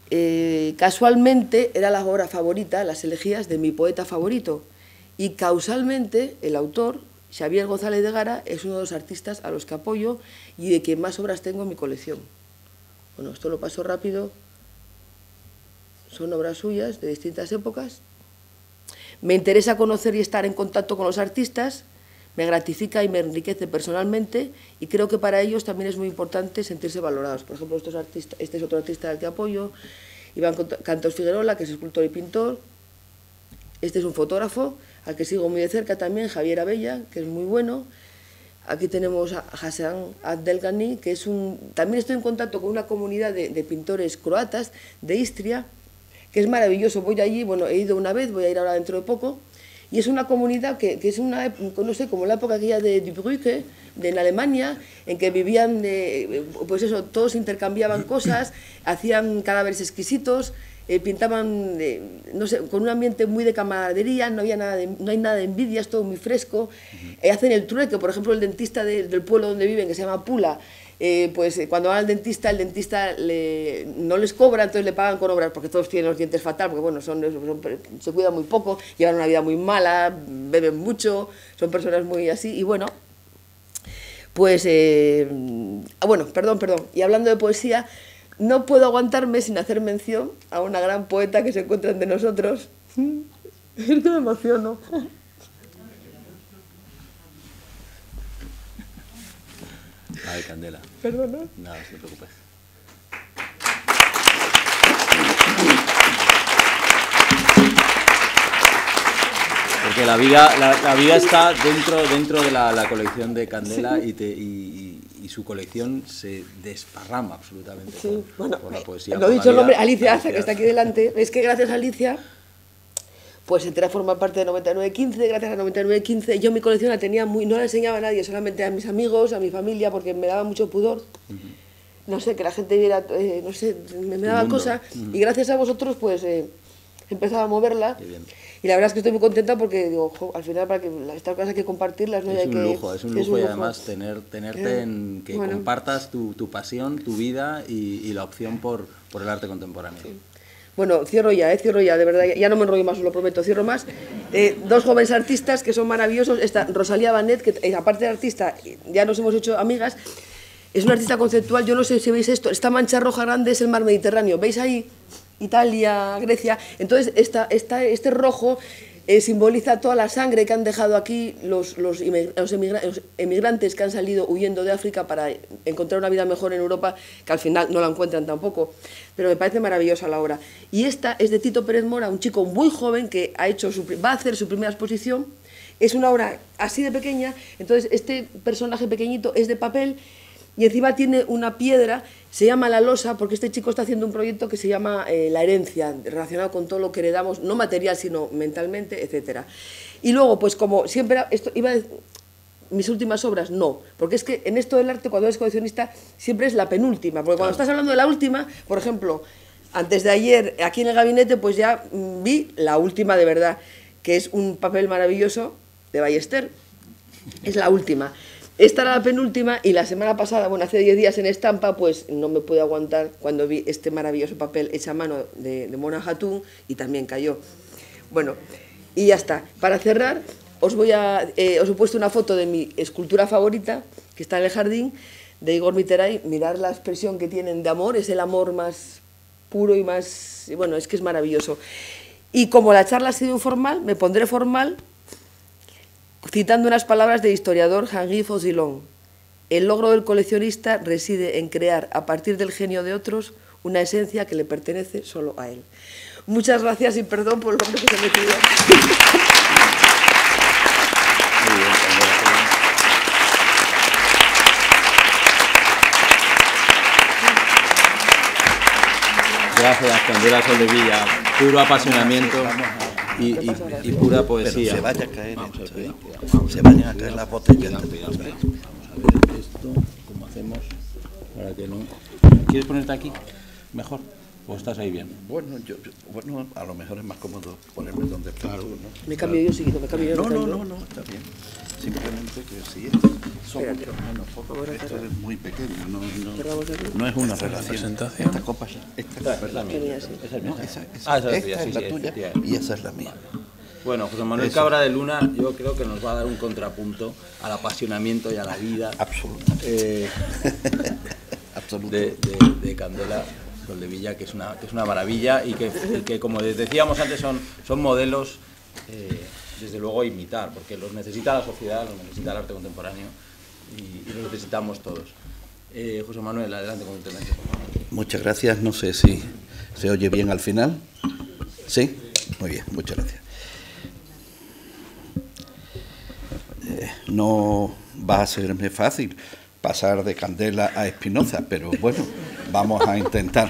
casualmente era la obra favorita, las elegías de mi poeta favorito, y causalmente el autor, Xavier González de Gara, es uno de los artistas a los que apoyo y de quien más obras tengo en mi colección. Bueno, esto lo paso rápido, son obras suyas de distintas épocas. Me interesa conocer y estar en contacto con los artistas, me gratifica y me enriquece personalmente, y creo que para ellos también es muy importante sentirse valorados. Por ejemplo, este es otro artista al que apoyo, Iván Cantos Figuerola, que es escultor y pintor. Este es un fotógrafo al que sigo muy de cerca también, Javier Abella, que es muy bueno. Aquí tenemos a Hasan Abdelgani, que es también estoy en contacto con una comunidad de pintores croatas de Istria, que es maravilloso. Voy allí, bueno, he ido una vez, voy a ir ahora dentro de poco, y es una comunidad que es una, no sé, como la época aquella de Brücke, en Alemania, en que vivían, pues eso, todos intercambiaban cosas, hacían cadáveres exquisitos, pintaban, no sé, con un ambiente muy de camaradería, no hay nada de envidia, es todo muy fresco. Hacen el trueque, por ejemplo, el dentista del pueblo donde viven, que se llama Pula, pues cuando van al dentista, el dentista no les cobra, entonces le pagan con obras, porque todos tienen los dientes fatal, porque bueno, se cuidan muy poco, llevan una vida muy mala, beben mucho, son personas muy así, y bueno, pues, bueno, perdón, y hablando de poesía, no puedo aguantarme sin hacer mención a una gran poeta que se encuentra entre nosotros. Es que me emociono. Ay, Candela. Perdona. No, no te preocupes. Porque la vida está dentro de la colección de Candela, sí. y su colección se desparrama absolutamente, sí. Por la poesía. Lo he dicho el nombre, Alicia Aza, que está aquí delante. Es que gracias a Alicia, pues entré a formar parte de 9915, gracias a 9915. Yo mi colección la tenía no la enseñaba a nadie, solamente a mis amigos, a mi familia, porque me daba mucho pudor. No sé, que la gente viera, no sé, me daba cosa. Y gracias a vosotros, pues empezaba a moverla. Y la verdad es que estoy muy contenta porque digo, al final para que estas cosas hay que compartirlas, ¿no? Es un lujo y además tenerte en que compartas tu pasión, tu vida y la opción por el arte contemporáneo. Sí. Bueno, cierro ya, de verdad, ya no me enrollo más, os lo prometo, cierro más. Dos jóvenes artistas que son maravillosos, esta Rosalía Banet, que aparte de artista, ya nos hemos hecho amigas, es una artista conceptual, yo no sé si veis esto, esta mancha roja grande es el mar Mediterráneo, ¿veis ahí? Italia, Grecia, entonces este rojo simboliza toda la sangre que han dejado aquí los emigrantes que han salido huyendo de África para encontrar una vida mejor en Europa, que al final no la encuentran tampoco, pero me parece maravillosa la obra. Y esta es de Tito Pérez Mora, un chico muy joven que va a hacer su primera exposición, es una obra así de pequeña, entonces este personaje pequeñito es de papel, y encima tiene una piedra, se llama La Losa, porque este chico está haciendo un proyecto que se llama La Herencia, relacionado con todo lo que heredamos, no material, sino mentalmente, etc. Y luego, pues como siempre, mis últimas obras, no, porque es que en esto del arte, cuando eres coleccionista, siempre es la penúltima, porque cuando estás hablando de la última, por ejemplo, antes de ayer, aquí en el gabinete, pues ya vi la última de verdad, que es un papel maravilloso de Ballester, es la última. Esta era la penúltima y la semana pasada, bueno, hace 10 días en Estampa, pues no me pude aguantar cuando vi este maravilloso papel hecho a mano de Mona Hatoum y también cayó. Bueno, y ya está. Para cerrar, os he puesto una foto de mi escultura favorita, que está en el jardín, de Igor Miteray. Mirad la expresión que tienen de amor, es el amor más puro y más... Bueno, es que es maravilloso. Y como la charla ha sido informal, me pondré formal, citando unas palabras del historiador Henri Faucillon. El logro del coleccionista reside en crear, a partir del genio de otros, una esencia que le pertenece solo a él. Muchas gracias y perdón por el nombre que se me pidió. Gracias, Candela Soldevilla. Puro apasionamiento y pura poesía. Pero se vaya a caer esto, se vayan a caer las botellas. Vamos a ver esto, cómo hacemos para que no... ¿Quieres ponerte aquí? Mejor. ¿O estás ahí bien? Bueno, bueno, a lo mejor es más cómodo ponerme donde estoy tú, ¿no? Me cambio yo, seguido, me cambio yo. No, está bien. Simplemente que si son mucho menos focos, esto es muy pequeño, no es una relación. Esta copa es la mía. No, esa es la tuya y esa es la mía. Bueno, José Manuel Cabra de Luna, yo creo que nos va a dar un contrapunto al apasionamiento y a la vida de Candela Soldevilla, que es una maravilla y que como les decíamos antes, son modelos, desde luego, a imitar, porque los necesita la sociedad, los necesita el arte contemporáneo y los necesitamos todos. José Manuel, adelante con tu intervención. Muchas gracias, no sé si se oye bien al final. ¿Sí? Muy bien, muchas gracias. No va a serme fácil pasar de Candela a Espinoza, pero bueno, vamos a intentarlo.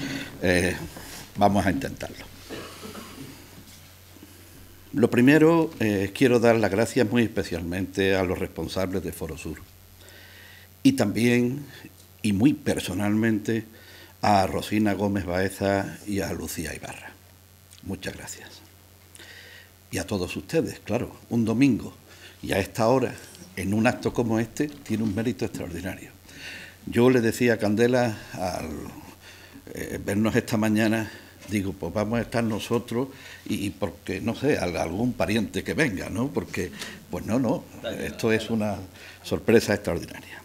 Lo primero, quiero dar las gracias muy especialmente a los responsables de Foro Sur y también, y muy personalmente, a Rosina Gómez Baeza y a Lucía Ibarra. Muchas gracias. Y a todos ustedes, claro, un domingo y a esta hora, en un acto como este, tiene un mérito extraordinario. Yo le decía a Candela, al vernos esta mañana, digo, pues vamos a estar nosotros y porque, no sé, algún pariente que venga, ¿no? Porque, pues no, esto es una sorpresa extraordinaria.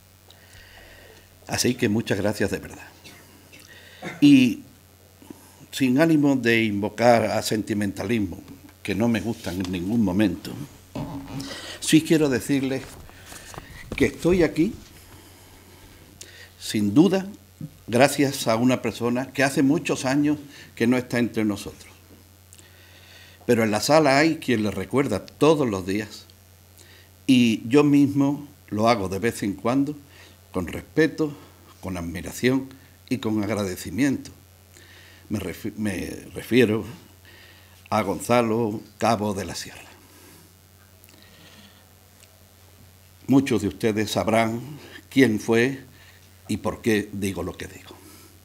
Así que muchas gracias de verdad. Y sin ánimo de invocar a sentimentalismo, que no me gustan en ningún momento, sí quiero decirles que estoy aquí, sin duda, gracias a una persona que hace muchos años que no está entre nosotros. Pero en la sala hay quien le recuerda todos los días y yo mismo lo hago de vez en cuando con respeto, con admiración y con agradecimiento. Me refiero a Gonzalo Cabo de la Sierra. Muchos de ustedes sabrán quién fue y por qué digo lo que digo.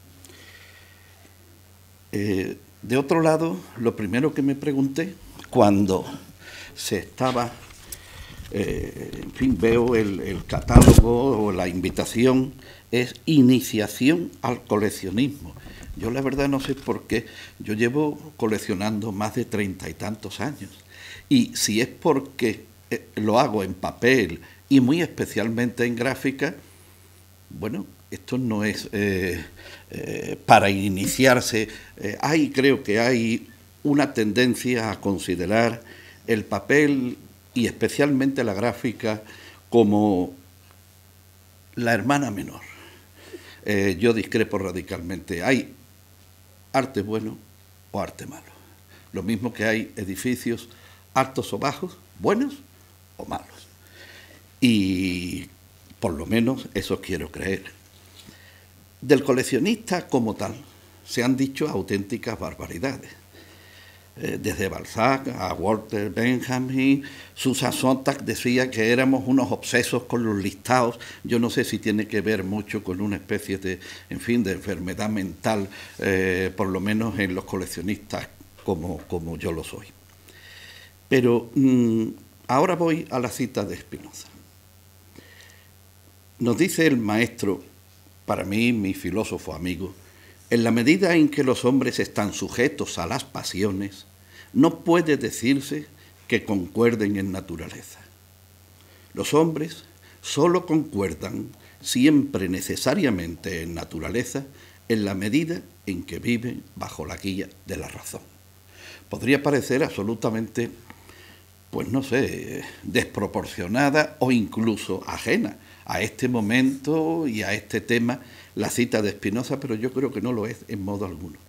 De otro lado, lo primero que me pregunté cuando se estaba, en fin, veo el catálogo o la invitación, es iniciación al coleccionismo. Yo la verdad no sé por qué, yo llevo coleccionando más de 30 y tantos años. Y si es porque lo hago en papel y muy especialmente en gráfica, bueno, esto no es para iniciarse. Creo que hay una tendencia a considerar el papel y especialmente la gráfica como la hermana menor. Yo discrepo radicalmente. Hay arte bueno o arte malo. Lo mismo que hay edificios altos o bajos, buenos o malos. Y por lo menos eso quiero creer. Del coleccionista como tal se han dicho auténticas barbaridades. Desde Balzac a Walter Benjamin, Susan Sontag decía que éramos unos obsesos con los listados. Yo no sé si tiene que ver mucho con una especie de, en fin, de enfermedad mental, por lo menos en los coleccionistas como yo lo soy. Pero ahora voy a la cita de Spinoza. Nos dice el maestro, para mí, mi filósofo amigo, en la medida en que los hombres están sujetos a las pasiones, no puede decirse que concuerden en naturaleza. Los hombres solo concuerdan siempre necesariamente en naturaleza en la medida en que viven bajo la guía de la razón. Podría parecer absolutamente, pues no sé, desproporcionada o incluso ajena a este momento y a este tema, la cita de Spinoza, pero yo creo que no lo es en modo alguno.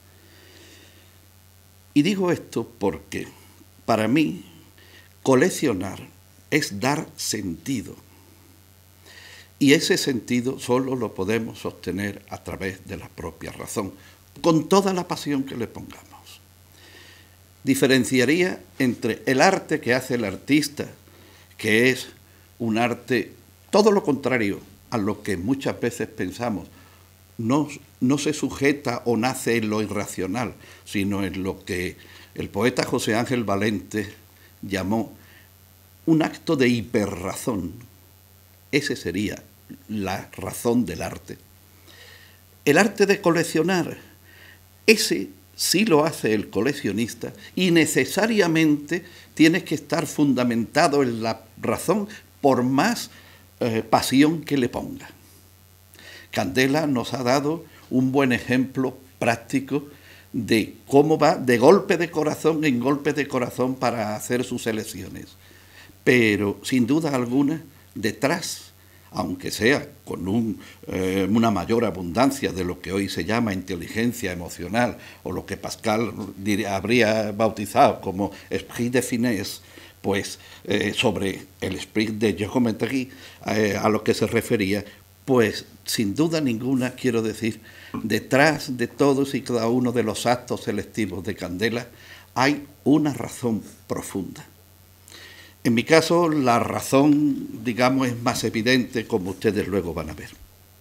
Y digo esto porque, para mí, coleccionar es dar sentido. Y ese sentido solo lo podemos sostener a través de la propia razón, con toda la pasión que le pongamos. Diferenciaría entre el arte que hace el artista, que es un arte todo lo contrario a lo que muchas veces pensamos, no se sujeta o nace en lo irracional, sino en lo que el poeta José Ángel Valente llamó un acto de hiperrazón. Ese sería la razón del arte. El arte de coleccionar, ese sí lo hace el coleccionista y necesariamente tiene que estar fundamentado en la razón por más pasión que le ponga. Candela nos ha dado un buen ejemplo práctico de cómo va de golpe de corazón en golpe de corazón para hacer sus elecciones. Pero, sin duda alguna, detrás, aunque sea con una mayor abundancia de lo que hoy se llama inteligencia emocional, o lo que Pascal habría bautizado como esprit de finesse, pues sobre el esprit de géométrie a lo que se refería, pues sin duda ninguna, quiero decir, detrás de todos y cada uno de los actos selectivos de Candela hay una razón profunda. En mi caso, la razón, digamos, es más evidente, como ustedes luego van a ver.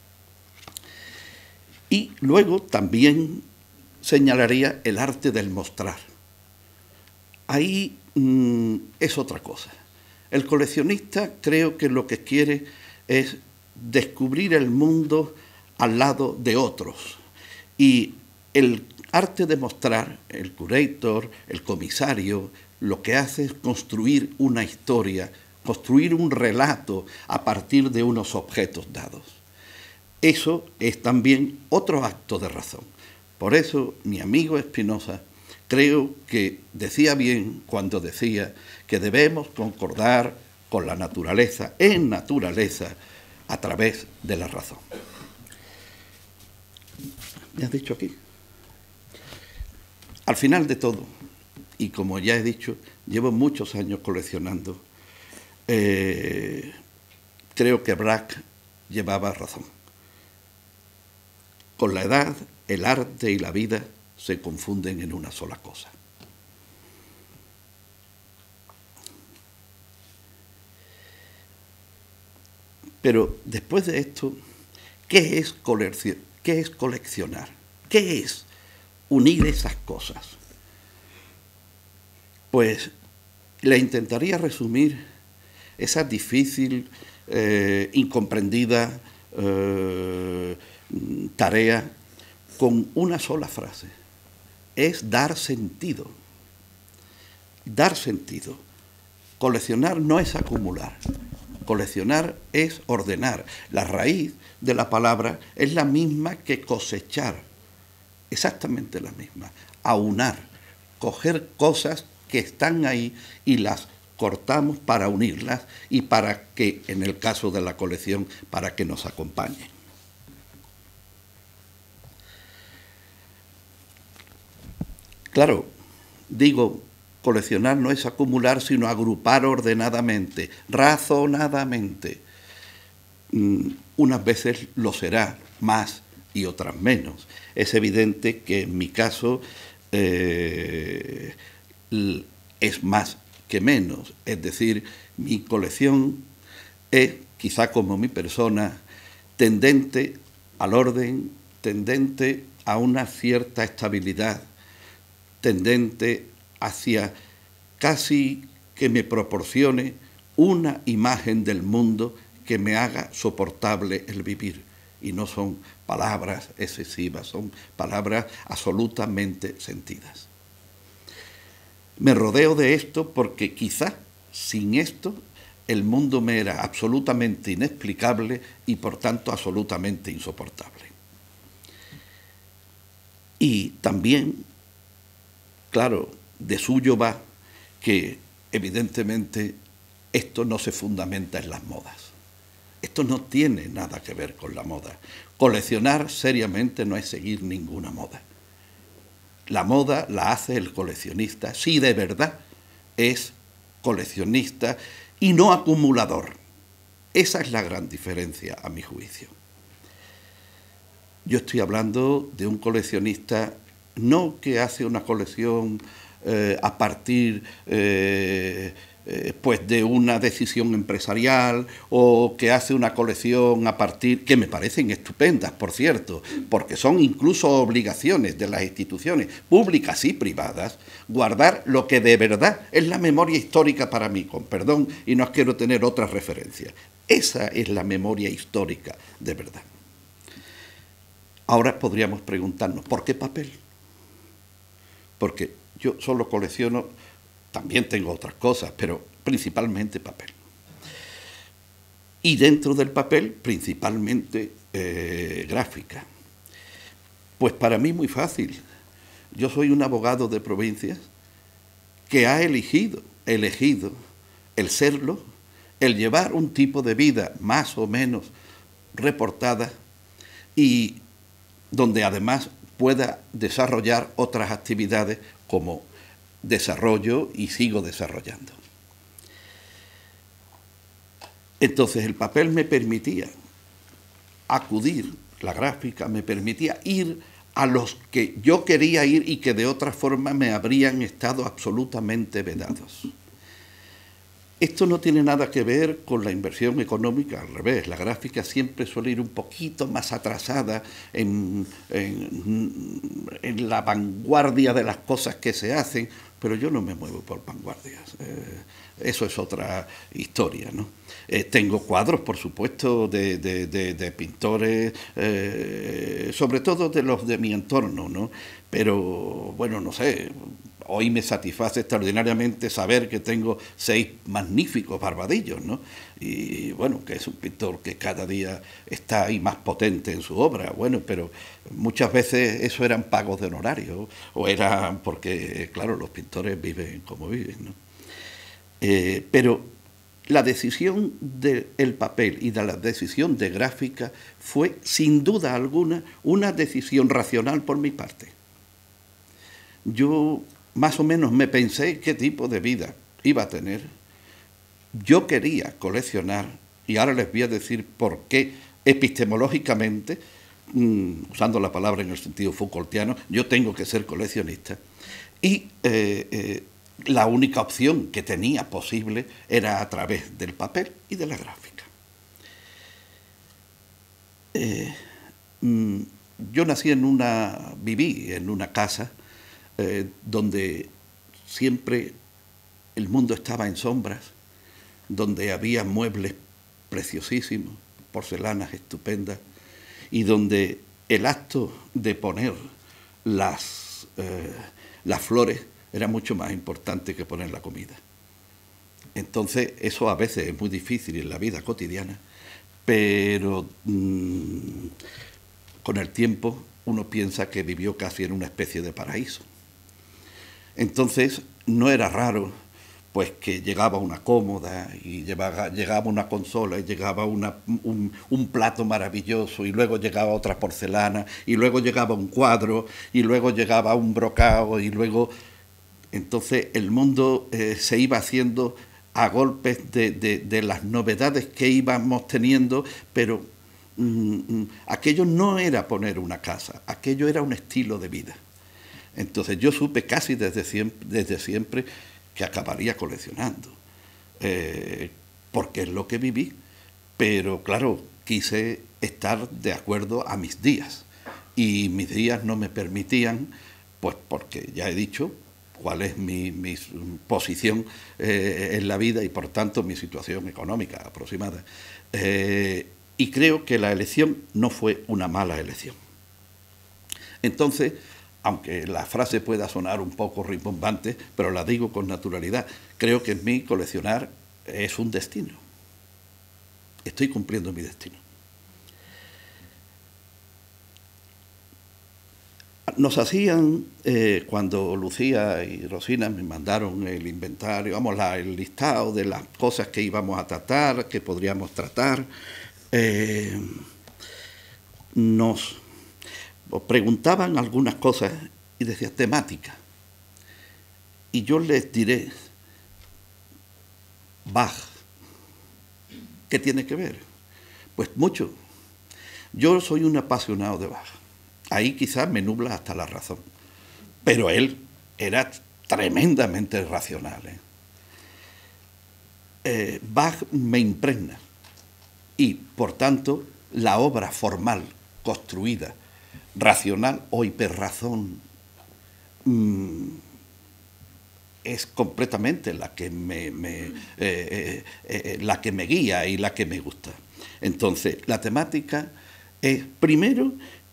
Y luego también señalaría el arte del mostrar. Ahí es otra cosa. El coleccionista creo que lo que quiere es descubrir el mundo al lado de otros. Y el arte de mostrar, el curator, el comisario, lo que hace es construir una historia, construir un relato a partir de unos objetos dados. Eso es también otro acto de razón. Por eso mi amigo Espinosa creo que decía bien cuando decía que debemos concordar con la naturaleza, en naturaleza, a través de la razón. ¿Me has dicho aquí? Al final de todo, y como ya he dicho, llevo muchos años coleccionando, creo que Braque llevaba razón. Con la edad, el arte y la vida se confunden en una sola cosa. Pero después de esto, ¿qué es coleccionar? ¿Qué es unir esas cosas? Pues le intentaría resumir esa difícil, incomprendida tarea con una sola frase. Es dar sentido. Dar sentido. Coleccionar no es acumular. Coleccionar es ordenar. La raíz de la palabra es la misma que cosechar. Exactamente la misma. Aunar. Coger cosas que están ahí y las cortamos para unirlas y para que, en el caso de la colección, para que nos acompañen. Claro, digo, coleccionar no es acumular, sino agrupar ordenadamente, razonadamente. Unas veces lo será más y otras menos. Es evidente que en mi caso es más que menos. Es decir, mi colección es, quizá como mi persona, tendente al orden, tendente a una cierta estabilidad, tendente hacia casi que me proporcione una imagen del mundo que me haga soportable el vivir. Y no son palabras excesivas, son palabras absolutamente sentidas. Me rodeo de esto porque quizá sin esto el mundo me era absolutamente inexplicable y por tanto absolutamente insoportable. Y también, claro, de suyo va que evidentemente esto no se fundamenta en las modas. Esto no tiene nada que ver con la moda. Coleccionar seriamente no es seguir ninguna moda. La moda la hace el coleccionista, si de verdad es coleccionista y no acumulador. Esa es la gran diferencia, a mi juicio. Yo estoy hablando de un coleccionista no que hace una colección a partir pues de una decisión empresarial, o que hace una colección a partir, que me parecen estupendas, por cierto, porque son incluso obligaciones de las instituciones públicas y privadas, guardar lo que de verdad es la memoria histórica para mí, con perdón, y no quiero tener otras referencias. Esa es la memoria histórica de verdad. Ahora podríamos preguntarnos, ¿por qué papel? Porque yo solo colecciono, también tengo otras cosas, pero principalmente papel. Y dentro del papel, principalmente gráfica. Pues para mí muy fácil. Yo soy un abogado de provincias que ha elegido el serlo, el llevar un tipo de vida más o menos reportada y donde además pueda desarrollar otras actividades como desarrollo y sigo desarrollando. Entonces el papel me permitía acudir, la gráfica me permitía ir a los que yo quería ir y que de otra forma me habrían estado absolutamente vedados. Esto no tiene nada que ver con la inversión económica, al revés, la gráfica siempre suele ir un poquito más atrasada en la vanguardia de las cosas que se hacen, pero yo no me muevo por vanguardias, eso es otra historia, ¿no? Tengo cuadros, por supuesto, de pintores, sobre todo de los de mi entorno, ¿no? Pero, bueno, no sé, hoy me satisface extraordinariamente saber que tengo 6 magníficos Barbadillos, ¿no? Y bueno, que es un pintor que cada día está ahí más potente en su obra, bueno, pero muchas veces eso eran pagos de honorario, o eran porque, claro, los pintores viven como viven, ¿no? Pero la decisión del papel y de la decisión de gráfica fue, sin duda alguna, una decisión racional por mi parte. Yo más o menos me pensé qué tipo de vida iba a tener. Yo quería coleccionar, y ahora les voy a decir por qué epistemológicamente, usando la palabra en el sentido Foucaultiano, yo tengo que ser coleccionista. Y la única opción que tenía posible era a través del papel y de la gráfica. Yo viví en una casa donde siempre el mundo estaba en sombras, donde había muebles preciosísimos, porcelanas estupendas, y donde el acto de poner las flores era mucho más importante que poner la comida. Entonces, eso a veces es muy difícil en la vida cotidiana, pero con el tiempo uno piensa que vivió casi en una especie de paraíso. Entonces, no era raro pues que llegaba una cómoda y llegaba una consola y llegaba un plato maravilloso y luego llegaba otra porcelana y luego llegaba un cuadro y luego llegaba un brocado y luego... Entonces el mundo se iba haciendo a golpes de las novedades que íbamos teniendo, pero aquello no era poner una casa, aquello era un estilo de vida. Entonces yo supe casi desde siempre que acabaría coleccionando, porque es lo que viví, pero claro, quise estar de acuerdo a mis días, y mis días no me permitían, pues porque ya he dicho cuál es mi posición en la vida y por tanto mi situación económica aproximada. Y creo que la elección no fue una mala elección. Entonces, aunque la frase pueda sonar un poco rimbombante, pero la digo con naturalidad, creo que en mí coleccionar es un destino. Estoy cumpliendo mi destino. Nos hacían, cuando Lucía y Rosina me mandaron el inventario, el listado de las cosas que íbamos a tratar, que podríamos tratar, nos preguntaban algunas cosas y decía temática. Y yo les diré, Bach, ¿qué tiene que ver? Pues mucho. Yo soy un apasionado de Bach. Ahí quizás me nubla hasta la razón. Pero él era tremendamente racional, Bach me impregna y, por tanto, la obra formal, construida, racional o hiperrazón, es completamente la que la que me guía y la que me gusta. Entonces, la temática es, primero,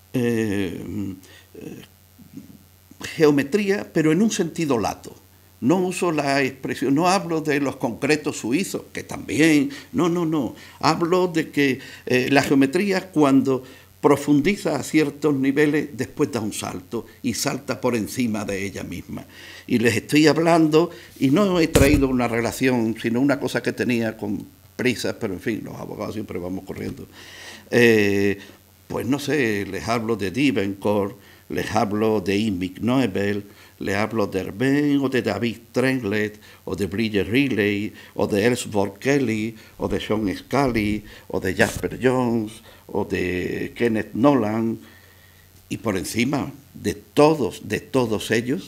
geometría, pero en un sentido lato. No uso la expresión, no hablo de los concretos suizos, que también, no. Hablo de que la geometría, cuando profundiza a ciertos niveles, después da un salto y salta por encima de ella misma. Y les estoy hablando, y no he traído una relación, sino una cosa que tenía con prisas, pero en fin, los abogados siempre vamos corriendo. Pues no sé, les hablo de Divencourt, les hablo de Ymig Nobel, les hablo de Herben, o de David Tremlett, o de Bridget Riley, o de Ellsworth Kelly, o de Sean Scully, o de Jasper Jones, o de Kenneth Nolan, y por encima de todos ellos,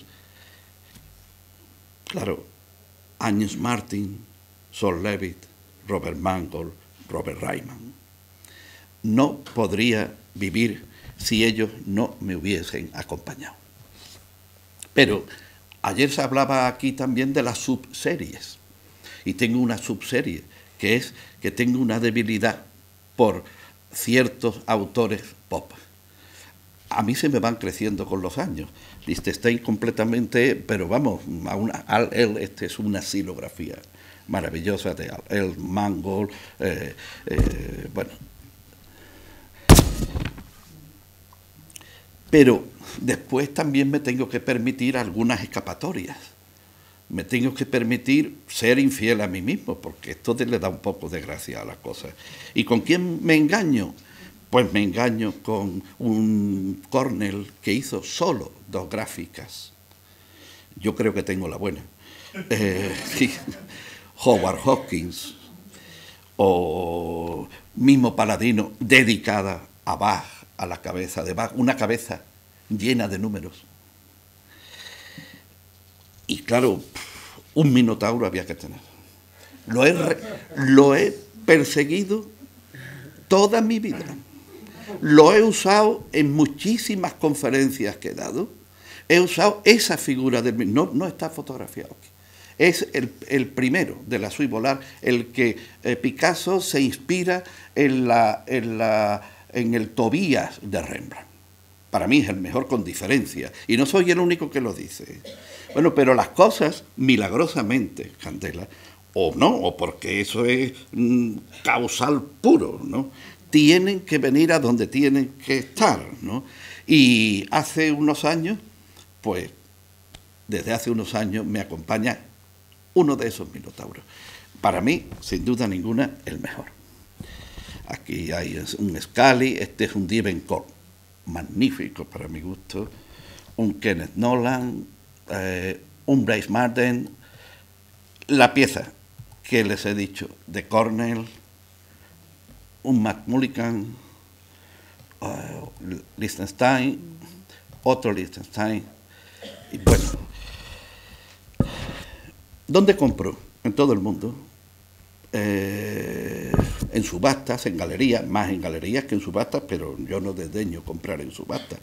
claro, Agnes Martin, Sol Levitt, Robert Mangold, Robert Ryman. No podría vivir si ellos no me hubiesen acompañado. Pero ayer se hablaba aquí también de las subseries, y tengo una subserie, que es que tengo una debilidad por ciertos autores pop. A mí se me van creciendo con los años. Liechtenstein completamente, pero vamos, este es una silografía maravillosa de Al Mangold, bueno. Pero después también me tengo que permitir algunas escapatorias. Me tengo que permitir ser infiel a mí mismo, porque esto le da un poco de gracia a las cosas. ¿Y con quién me engaño? Pues me engaño con un Cornell que hizo solo 2 gráficas. Yo creo que tengo la buena. Sí. Howard Hawkins, o mismo Paladino, dedicada a Bach, a la cabeza de Bach, una cabeza llena de números. Y claro, un minotauro había que tener. Lo he perseguido toda mi vida. Lo he usado en muchísimas conferencias que he dado. He usado esa figura del... No está fotografiado aquí. Es el primero de la Suite Volare, el que Picasso se inspira en el Tobías de Rembrandt. Para mí es el mejor con diferencia, y no soy el único que lo dice. Bueno, pero las cosas, milagrosamente, Candela, o no, o porque eso es causal puro, ¿no?, tienen que venir a donde tienen que estar, ¿no? Y hace unos años, pues, desde hace unos años me acompaña uno de esos minotauros. Para mí, sin duda ninguna, el mejor. Aquí hay un Scully, este es un Divencourt, magnífico para mi gusto, un Kenneth Nolan, un Bryce Marden, la pieza que les he dicho de Cornell, un McMullican, Liechtenstein, otro Liechtenstein, y bueno, ¿dónde compro? En todo el mundo. En subastas, en galerías, más en galerías que en subastas, pero yo no desdeño comprar en subastas.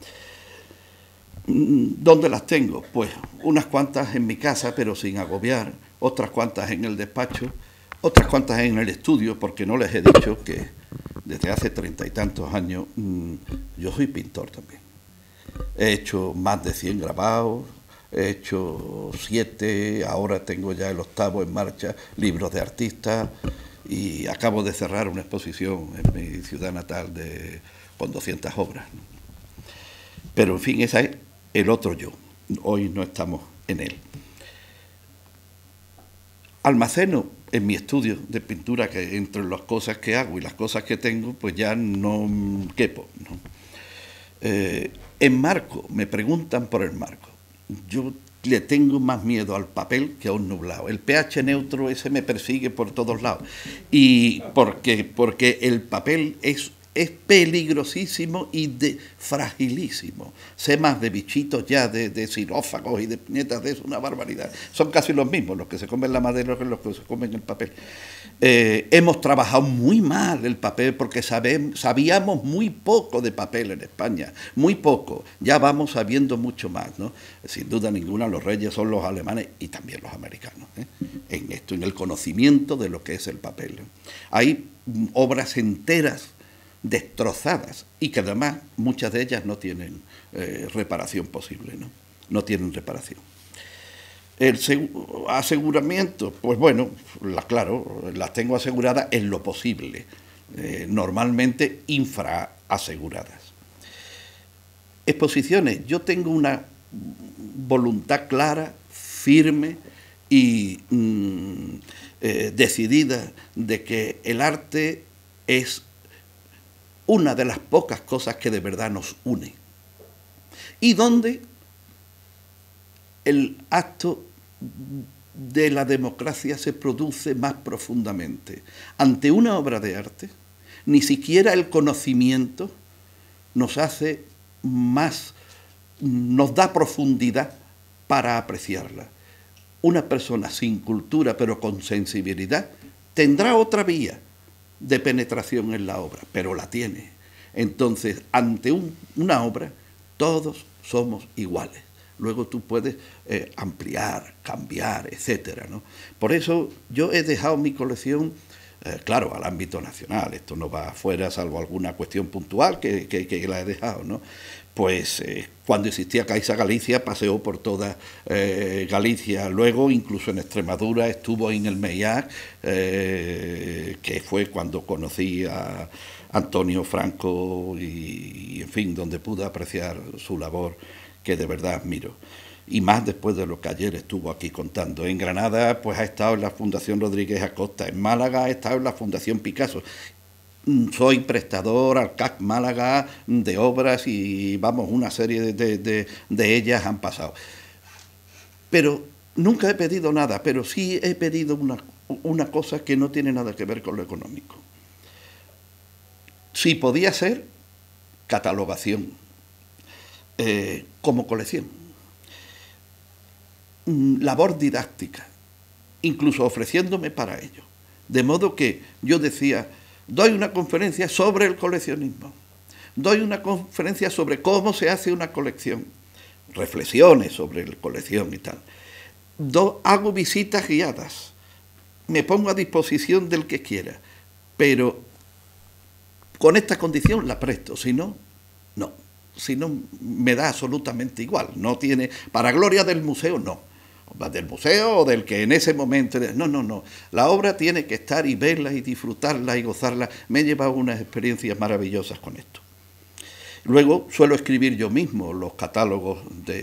¿Dónde las tengo? Pues unas cuantas en mi casa, pero sin agobiar, otras cuantas en el despacho, otras cuantas en el estudio, porque no les he dicho que desde hace 30 y tantos años yo soy pintor también. He hecho más de 100 grabados, he hecho 7, ahora tengo ya el 8º en marcha, libros de artistas, y acabo de cerrar una exposición en mi ciudad natal con 200 obras. Pero en fin, ese es el otro yo. Hoy no estamos en él. Almaceno en mi estudio de pintura, que entre las cosas que hago y las cosas que tengo, pues ya no quepo, ¿no? Enmarco, me preguntan por el marco. Yo le tengo más miedo al papel que a un nublado. El pH neutro ese me persigue por todos lados. Y porque el papel es es peligrosísimo y fragilísimo. Sé más de bichitos ya, de xilófagos y de puñetas de eso, una barbaridad. Son casi los mismos, los que se comen la madera que los que se comen el papel. Hemos trabajado muy mal el papel porque sabíamos muy poco de papel en España, muy poco. Ya vamos sabiendo mucho más, ¿no? Sin duda ninguna, los reyes son los alemanes y también los americanos, en esto, en el conocimiento de lo que es el papel. Hay obras enteras destrozadas y que además muchas de ellas no tienen reparación posible, no tienen reparación. El aseguramiento, pues bueno, claro, las tengo aseguradas en lo posible, normalmente infraaseguradas. Exposiciones, yo tengo una voluntad clara, firme y decidida de que el arte es una de las pocas cosas que de verdad nos une y donde el acto de la democracia se produce más profundamente. Ante una obra de arte, ni siquiera el conocimiento nos hace más, nos da profundidad para apreciarla. Una persona sin cultura pero con sensibilidad tendrá otra vía de penetración en la obra, pero la tiene. Entonces, ante una obra, todos somos iguales. Luego tú puedes ampliar, cambiar, etcétera, ¿no? Por eso yo he dejado mi colección, claro, al ámbito nacional. Esto no va afuera, salvo alguna cuestión puntual que la he dejado, ¿no? Pues cuando existía Caixa Galicia paseó por toda Galicia, luego incluso en Extremadura estuvo en el MEIAC, que fue cuando conocí a Antonio Franco y en fin, donde pude apreciar su labor, que de verdad admiro. Y más después de lo que ayer estuvo aquí contando. En Granada pues ha estado en la Fundación Rodríguez Acosta, en Málaga ha estado en la Fundación Picasso. Soy prestador al CAC Málaga de obras y vamos, una serie de ellas han pasado. Pero nunca he pedido nada, pero sí he pedido una cosa que no tiene nada que ver con lo económico. Si podía ser, catalogación, como colección. Labor didáctica, incluso ofreciéndome para ello. De modo que yo decía, doy una conferencia sobre el coleccionismo, doy una conferencia sobre cómo se hace una colección, reflexiones sobre la colección y tal. Hago visitas guiadas, me pongo a disposición del que quiera, pero con esta condición la presto, si no, no. Si no, me da absolutamente igual. No tiene, para gloria del museo, no. Del museo o del que en ese momento... No. La obra tiene que estar y verla y disfrutarla y gozarla. Me he llevado unas experiencias maravillosas con esto. Luego suelo escribir yo mismo los catálogos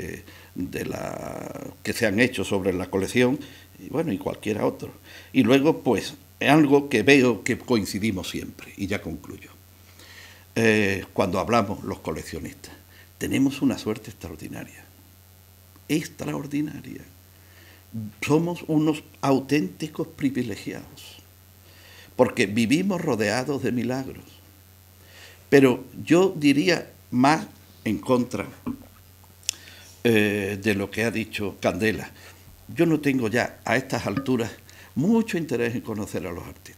que se han hecho sobre la colección y bueno, y cualquiera otro. Y luego, pues, algo que veo que coincidimos siempre, y ya concluyo. Cuando hablamos los coleccionistas, tenemos una suerte extraordinaria, extraordinaria. Somos unos auténticos privilegiados, porque vivimos rodeados de milagros. Pero yo diría más en contra de lo que ha dicho Candela. Yo no tengo ya a estas alturas mucho interés en conocer a los artistas.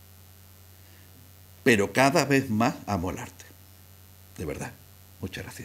Pero cada vez más amo el arte. De verdad. Muchas gracias.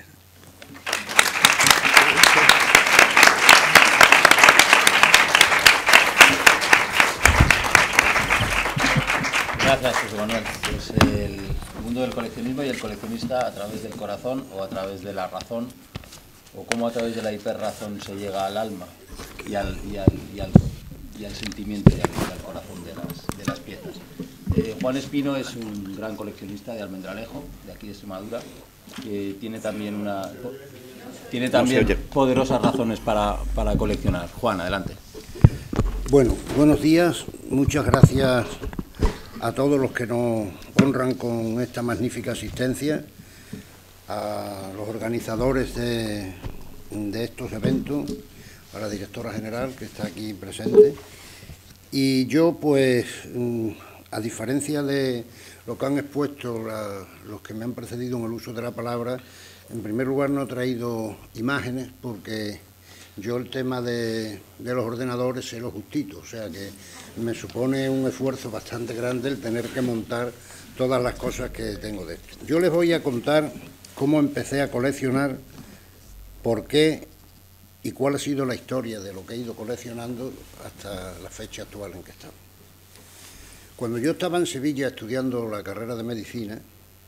Gracias, José Manuel. Pues el mundo del coleccionismo y el coleccionista a través del corazón o a través de la razón, o cómo a través de la hiperrazón se llega al alma y al sentimiento y al corazón de las piezas. Juan Espino es un gran coleccionista de Almendralejo, de aquí de Extremadura, que tiene también poderosas razones para coleccionar. Juan, adelante. Bueno, buenos días, muchas gracias a todos los que nos honran con esta magnífica asistencia, a los organizadores de estos eventos, a la directora general que está aquí presente. Y yo pues a diferencia de lo que han expuesto los que me han precedido en el uso de la palabra, en primer lugar no he traído imágenes porque yo el tema de los ordenadores sé lo justito, o sea que me supone un esfuerzo bastante grande el tener que montar todas las cosas que tengo de esto. Yo les voy a contar cómo empecé a coleccionar, por qué y cuál ha sido la historia de lo que he ido coleccionando hasta la fecha actual en que estamos. Cuando yo estaba en Sevilla estudiando la carrera de medicina,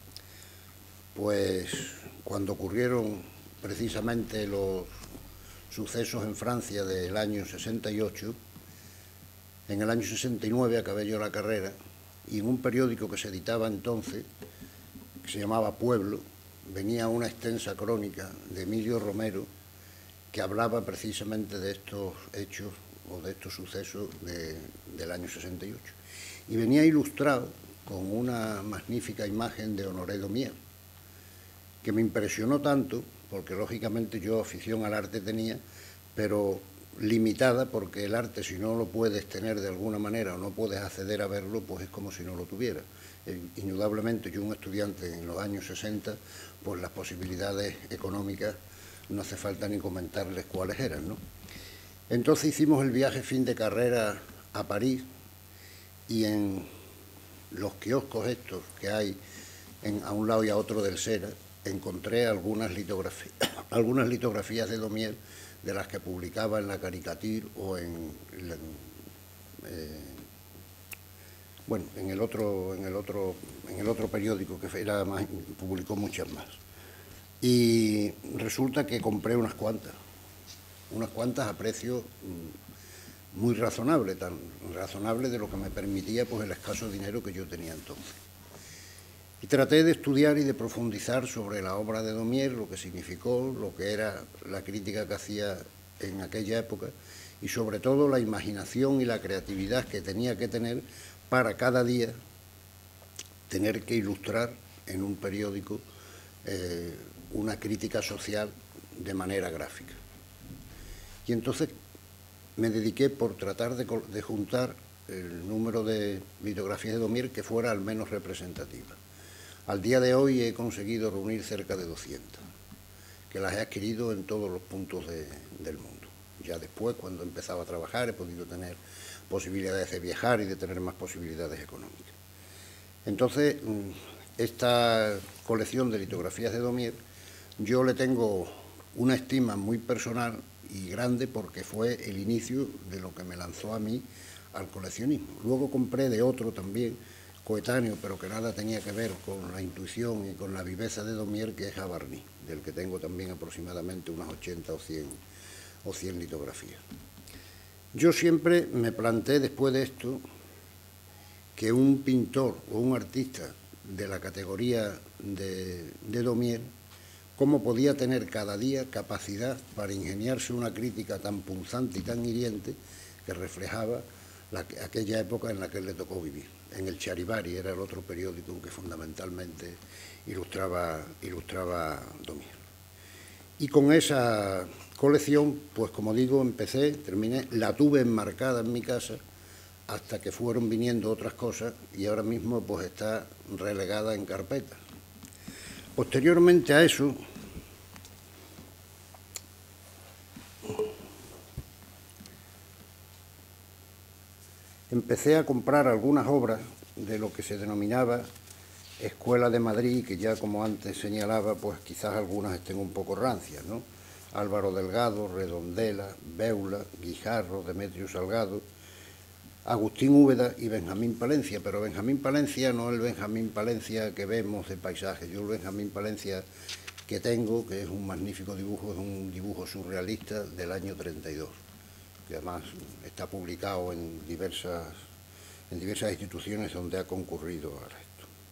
pues cuando ocurrieron precisamente los sucesos en Francia del año 68, en el año 69 acabé yo la carrera y en un periódico que se editaba entonces, que se llamaba Pueblo, venía una extensa crónica de Emilio Romero que hablaba precisamente de estos hechos o de estos sucesos del año 68. Y venía ilustrado con una magnífica imagen de Honoré Daumier, que me impresionó tanto, porque lógicamente yo afición al arte tenía, pero limitada, porque el arte, si no lo puedes tener de alguna manera o no puedes acceder a verlo, pues es como si no lo tuviera. Indudablemente yo, un estudiante en los años 60, pues las posibilidades económicas no hace falta ni comentarles cuáles eran, ¿no? Entonces hicimos el viaje fin de carrera a París y en los kioscos estos que hay a un lado y a otro del Sena encontré algunas litografías de Daumier de las que publicaba en la Caricature o en el otro periódico que era más, publicó muchas más. Y resulta que compré unas cuantas a precio muy razonable, tan razonable de lo que me permitía pues el escaso dinero que yo tenía entonces. Y traté de estudiar y de profundizar sobre la obra de Daumier, lo que significó, lo que era la crítica que hacía en aquella época y sobre todo la imaginación y la creatividad que tenía que tener para cada día tener que ilustrar en un periódico una crítica social de manera gráfica. Y entonces me dediqué por tratar de juntar el número de litografías de Daumier que fuera al menos representativa. Al día de hoy he conseguido reunir cerca de 200, que las he adquirido en todos los puntos del mundo. Ya después, cuando empezaba a trabajar, he podido tener posibilidades de viajar y de tener más posibilidades económicas. Entonces, esta colección de litografías de Daumier, yo le tengo una estima muy personal y grande porque fue el inicio de lo que me lanzó a mí al coleccionismo. Luego compré de otro también, coetáneo, pero que nada tenía que ver con la intuición y con la viveza de Daumier, que es Gavarni, del que tengo también aproximadamente unas 80 o 100 litografías. Yo siempre me planteé después de esto que un pintor o un artista de la categoría de Daumier, cómo podía tener cada día capacidad para ingeniarse una crítica tan punzante y tan hiriente que reflejaba aquella época en la que él le tocó vivir. En el Charivari era el otro periódico en que fundamentalmente ilustraba Daumier. Y con esa colección, pues como digo, terminé, la tuve enmarcada en mi casa hasta que fueron viniendo otras cosas y ahora mismo pues está relegada en carpeta. Posteriormente a eso, empecé a comprar algunas obras de lo que se denominaba Escuela de Madrid, que ya como antes señalaba, pues quizás algunas estén un poco rancias, ¿no? Álvaro Delgado, Redondela, Beula, Guijarro, Demetrio Salgado, Agustín Úbeda y Benjamín Palencia, pero Benjamín Palencia no el Benjamín Palencia que vemos de paisaje, yo el Benjamín Palencia que tengo, que es un magnífico dibujo, es un dibujo surrealista del año 32, que además está publicado en diversas instituciones donde ha concurrido a esto.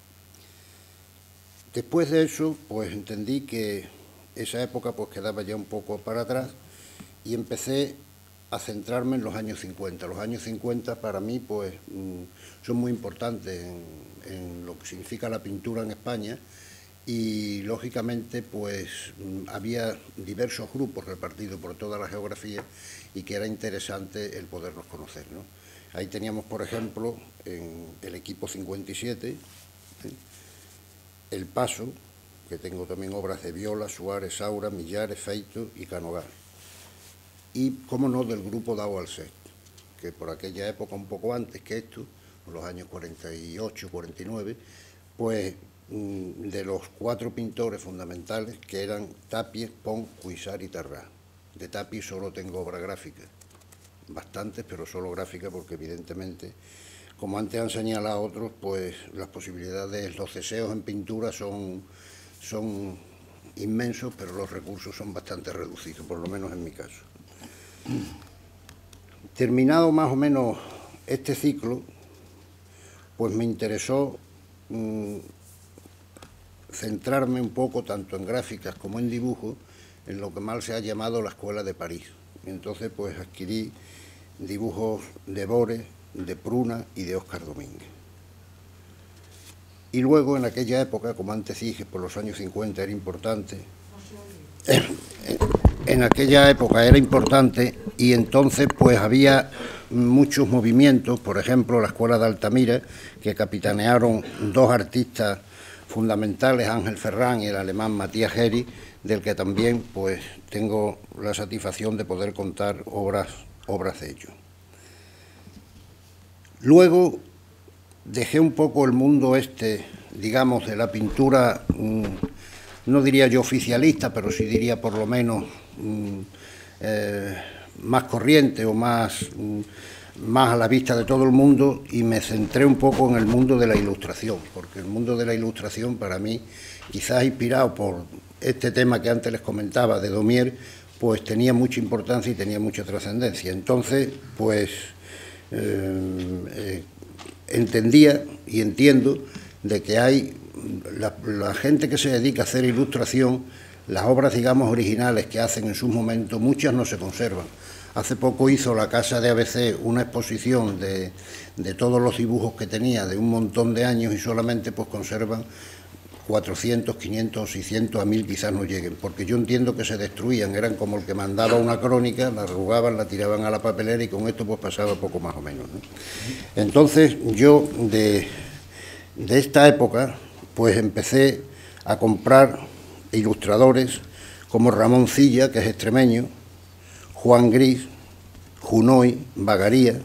Después de eso, pues entendí que esa época pues quedaba ya un poco para atrás y empecé a centrarme en los años 50. Los años 50 para mí pues son muy importantes en lo que significa la pintura en España y lógicamente pues había diversos grupos repartidos por toda la geografía y que era interesante el poderlos conocer, ¿no? Ahí teníamos, por ejemplo, en el equipo 57, El Paso, que tengo también obras de Viola, Suárez, Saura, Millares, Feito y Canogar. Y, cómo no, del grupo Dao al Set, que por aquella época, un poco antes que esto, por los años 48, 49, pues de los 4 pintores fundamentales, que eran Tapies, Pons, Cuixart y Tarrás. De Tapies solo tengo obra gráfica, bastantes, pero solo gráfica, porque evidentemente, como antes han señalado otros, pues las posibilidades, los deseos en pintura son inmensos, pero los recursos son bastante reducidos, por lo menos en mi caso. Terminado más o menos este ciclo, pues me interesó centrarme un poco, tanto en gráficas como en dibujo, en lo que mal se ha llamado la Escuela de París. Y entonces pues adquirí dibujos de Bores, de Pruna y de Óscar Domínguez. Y luego, en aquella época, como antes dije, por los años 50 era importante, en aquella época era importante, y entonces pues había muchos movimientos, por ejemplo la Escuela de Altamira, que capitanearon 2 artistas fundamentales, Ángel Ferrán y el alemán Matías Geri, del que también pues tengo la satisfacción de poder contar obras de ellos. Luego dejé un poco el mundo digamos, de la pintura, no diría yo oficialista, pero sí diría por lo menos más corriente o más a la vista de todo el mundo, y me centré un poco en el mundo de la ilustración, porque el mundo de la ilustración para mí, quizás inspirado por este tema que antes les comentaba de Daumier, pues tenía mucha importancia y tenía mucha trascendencia. Entonces, pues entendía y entiendo de que hay la gente que se dedica a hacer ilustración, las obras, digamos, originales que hacen en sus momentos, muchas no se conservan. Hace poco hizo la Casa de ABC una exposición de todos los dibujos que tenía de un montón de años, y solamente pues conservan 400, 500, 600, a 1000 quizás no lleguen, porque yo entiendo que se destruían, eran como el que mandaba una crónica, la arrugaban, la tiraban a la papelera, y con esto pues pasaba poco más o menos, ¿no? Entonces yo de esta época pues empecé a comprar ilustradores como Ramón Cilla, que es extremeño, Juan Gris, Junoy, Bagaría,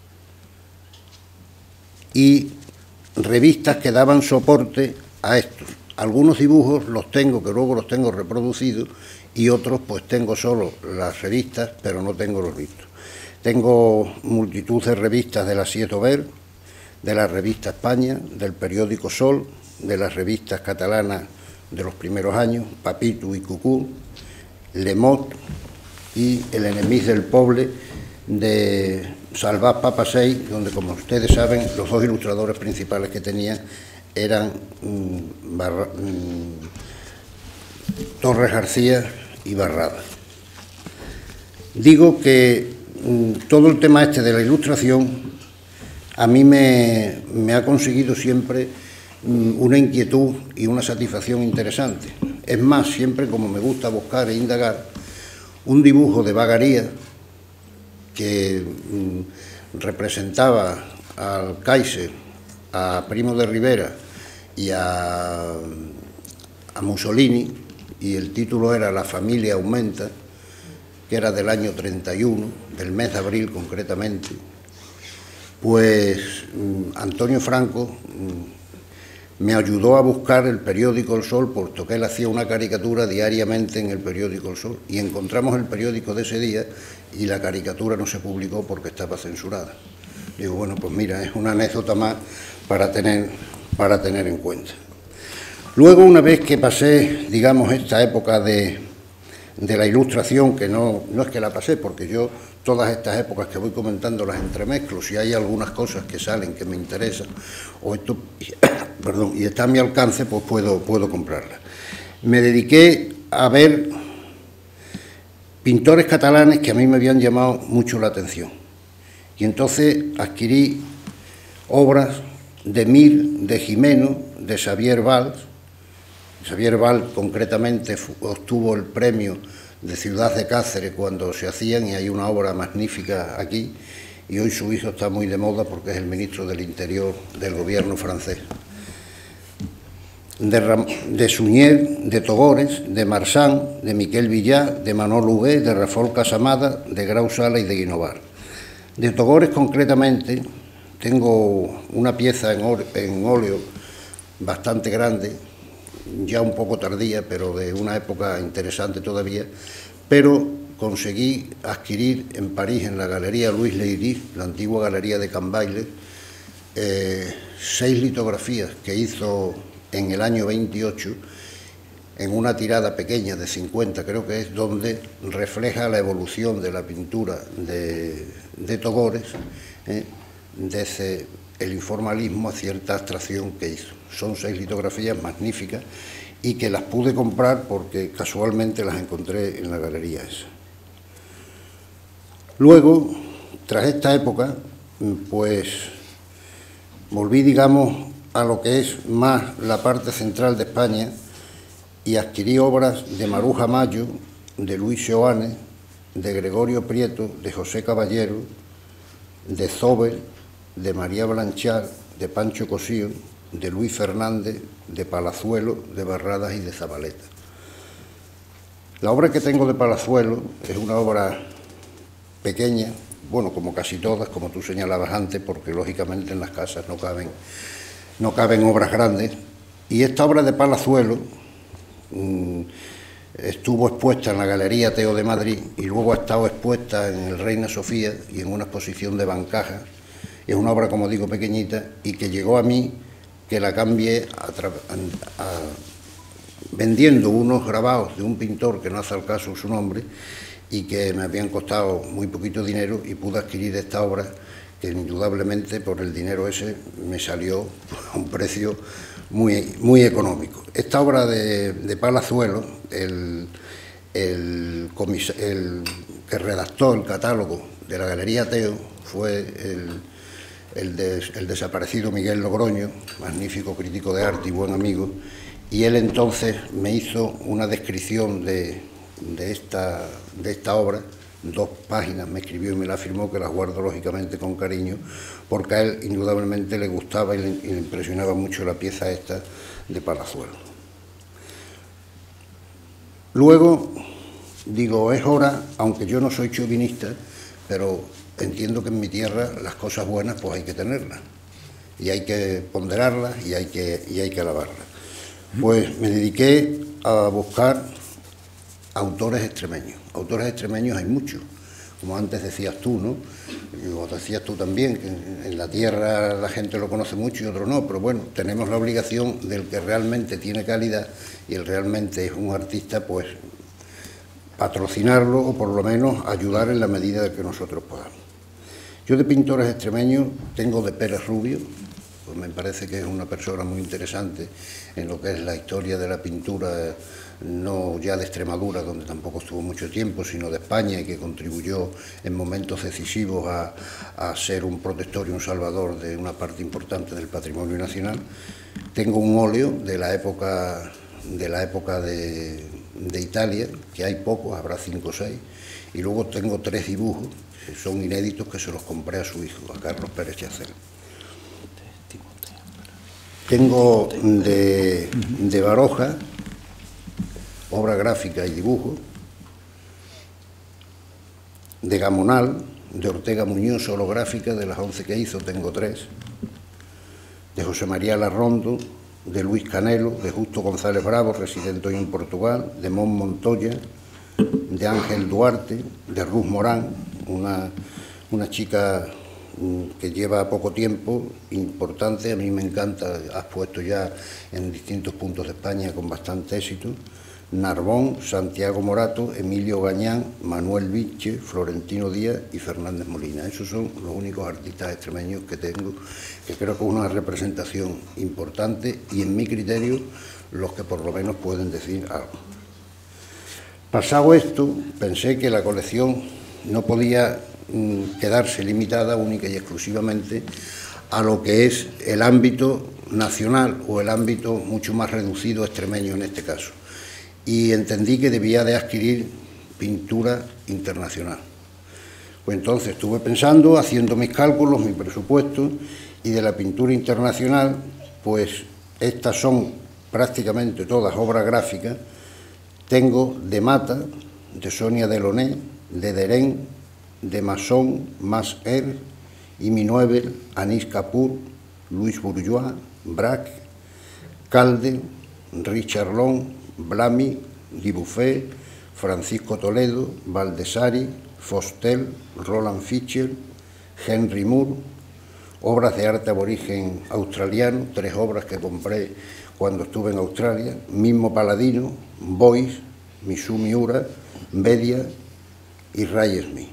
y revistas que daban soporte a estos. Algunos dibujos los tengo, que luego los tengo reproducidos, y otros pues tengo solo las revistas, pero no tengo los libros. Tengo multitud de revistas de la Siete Ver, de la revista España, del periódico Sol, de las revistas catalanas de los primeros años, Papitu y Cucú, Le Mot y El Enemic del Poble, de Salvat Papasseit, donde, como ustedes saben, los 2 ilustradores principales que tenía eran Torres García y Barrada. Digo que todo el tema de la ilustración a mí me ha conseguido siempre una inquietud y una satisfacción interesante. Es más, siempre como me gusta buscar e indagar, un dibujo de Bagaría que representaba al Kaiser, a Primo de Rivera y a Mussolini, y el título era La familia aumenta, que era del año 31, del mes de abril concretamente, pues Antonio Franco me ayudó a buscar el periódico El Sol, puesto que él hacía una caricatura diariamente en el periódico El Sol, y encontramos el periódico de ese día y la caricatura no se publicó porque estaba censurada. Digo, bueno, pues mira, es una anécdota más para tener en cuenta. Luego, una vez que pasé, digamos, esta época de la ilustración, que no es que la pasé, porque yo todas estas épocas que voy comentando las entremezclo, si hay algunas cosas que salen que me interesan, o esto, perdón, y está a mi alcance, pues puedo comprarlas. Me dediqué a ver pintores catalanes que a mí me habían llamado mucho la atención, y entonces adquirí obras de Mir, de Jimeno, de Xavier Valls. Xavier Valls concretamente obtuvo el premio de Ciudad de Cáceres cuando se hacían, y hay una obra magnífica aquí, y hoy su hijo está muy de moda porque es el ministro del Interior del gobierno francés. De Suñer, de Togores, de Marsan, de Miquel Villá, de Manol Huguet, de Rafael Casamada, de Grau Sala y de Guinovar. De Togores concretamente tengo una pieza en óleo bastante grande, ya un poco tardía, pero de una época interesante todavía, pero conseguí adquirir en París, en la Galería Louis Leiris, la antigua Galería de Cambaile, 6 litografías que hizo en el año 28, en una tirada pequeña de 50, creo que es, donde refleja la evolución de la pintura de Togores, desde el informalismo a cierta abstracción que hizo. Son 6 litografías magníficas y que las pude comprar porque casualmente las encontré en la galería esa. Luego, tras esta época, pues volví, digamos, a lo que es más la parte central de España y adquirí obras de Maruja Mayo, de Luis Seoane, de Gregorio Prieto, de José Caballero, de Zobel, de María Blanchard, de Pancho Cosío, de Luis Fernández, de Palazuelo, de Barradas y de Zabaleta. La obra que tengo de Palazuelo es una obra pequeña, bueno, como casi todas, como tú señalabas antes, porque lógicamente en las casas no caben obras grandes, y esta obra de Palazuelo estuvo expuesta en la Galería Teo de Madrid y luego ha estado expuesta en el Reina Sofía y en una exposición de Bancaja. Es una obra, como digo, pequeñita y que llegó a mí, que la cambié vendiendo unos grabados de un pintor que no hace al caso su nombre y que me habían costado muy poquito dinero, y pude adquirir esta obra que indudablemente por el dinero ese me salió a un precio muy económico. Esta obra de Palazuelo, el que redactó el catálogo de la Galería Teo fue el desaparecido Miguel Logroño, magnífico crítico de arte y buen amigo, y él entonces me hizo una descripción de esta obra, 2 páginas me escribió y me la firmó, que las guardo lógicamente con cariño, porque a él indudablemente le gustaba y le impresionaba mucho la pieza esta de Palazuelo. Luego, digo, es hora, aunque yo no soy chauvinista, pero entiendo que en mi tierra las cosas buenas pues hay que tenerlas, y hay que ponderarlas y hay que alabarlas. Pues me dediqué a buscar autores extremeños. Autores extremeños hay muchos, como antes decías tú, ¿no? O decías tú también, que en la tierra la gente lo conoce mucho y otro no, pero bueno, tenemos la obligación del que realmente tiene calidad y el realmente es un artista, pues patrocinarlo o por lo menos ayudar en la medida de que nosotros podamos. Yo de pintores extremeños tengo de Pérez Rubio, pues me parece que es una persona muy interesante en lo que es la historia de la pintura, no ya de Extremadura, donde tampoco estuvo mucho tiempo, sino de España, y que contribuyó en momentos decisivos a ser un protector y un salvador de una parte importante del patrimonio nacional. Tengo un óleo de la época de Italia, que hay pocos, habrá 5 o 6, y luego tengo 3 dibujos, que son inéditos, que se los compré a su hijo, a Carlos Pérez Chacel. Tengo de Baroja, obra gráfica y dibujo, de Gamonal, de Ortega Muñoz, holográfica, de las 11 que hizo, tengo 3, de José María Larrondo, de Luis Canelo, de Justo González Bravo, residente hoy en Portugal, de Mon Montoya, de Ángel Duarte, de Ruth Morán, una chica que lleva poco tiempo, importante, a mí me encanta, has puesto ya en distintos puntos de España con bastante éxito. Narbón, Santiago Morato, Emilio Gañán, Manuel Vinche, Florentino Díaz y Fernández Molina. Esos son los únicos artistas extremeños que tengo, que creo que es una representación importante y, en mi criterio, los que por lo menos pueden decir algo. Pasado esto, pensé que la colección no podía quedarse limitada única y exclusivamente a lo que es el ámbito nacional o el ámbito mucho más reducido extremeño en este caso. Y entendí que debía de adquirir pintura internacional. Pues entonces estuve pensando, haciendo mis cálculos, mi presupuesto, y de la pintura internacional, pues estas son prácticamente todas obras gráficas. Tengo de Mata, de Sonia Delaunay, de Derain, de Masson, Mas-Her, Amy Noebel, Anis Kapoor, Louis Bourgeois, Braque, Calde, Richard Long, Blamy, Dubuffet, Francisco Toledo, Baldessari, Fostel, Roland Fischer, Henry Moore, obras de arte aborigen australiano, 3 obras que compré cuando estuve en Australia, mismo Paladino, Boyce, Mishu Miura, Bedia y Ray Smith.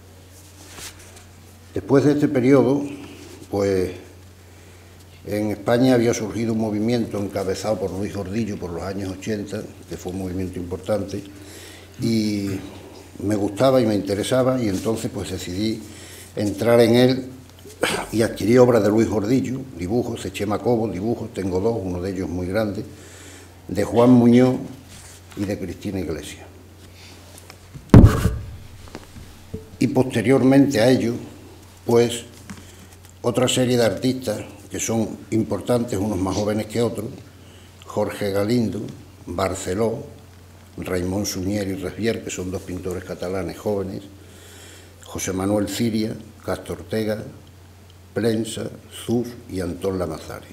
Después de este periodo, pues en España había surgido un movimiento encabezado por Luis Gordillo por los años 80, que fue un movimiento importante, y me gustaba y me interesaba, y entonces pues decidí entrar en él y adquirí obras de Luis Gordillo, dibujos, eché Macobo, dibujos, tengo 2, uno de ellos muy grande, de Juan Muñoz y de Cristina Iglesias. Y posteriormente a ello, pues otra serie de artistas que son importantes, unos más jóvenes que otros, Jorge Galindo, Barceló, Raimon Suñer y Resvier, que son 2 pintores catalanes jóvenes, José Manuel Ciria, Castro Ortega, Plensa, Zuz y Antón Lamazari.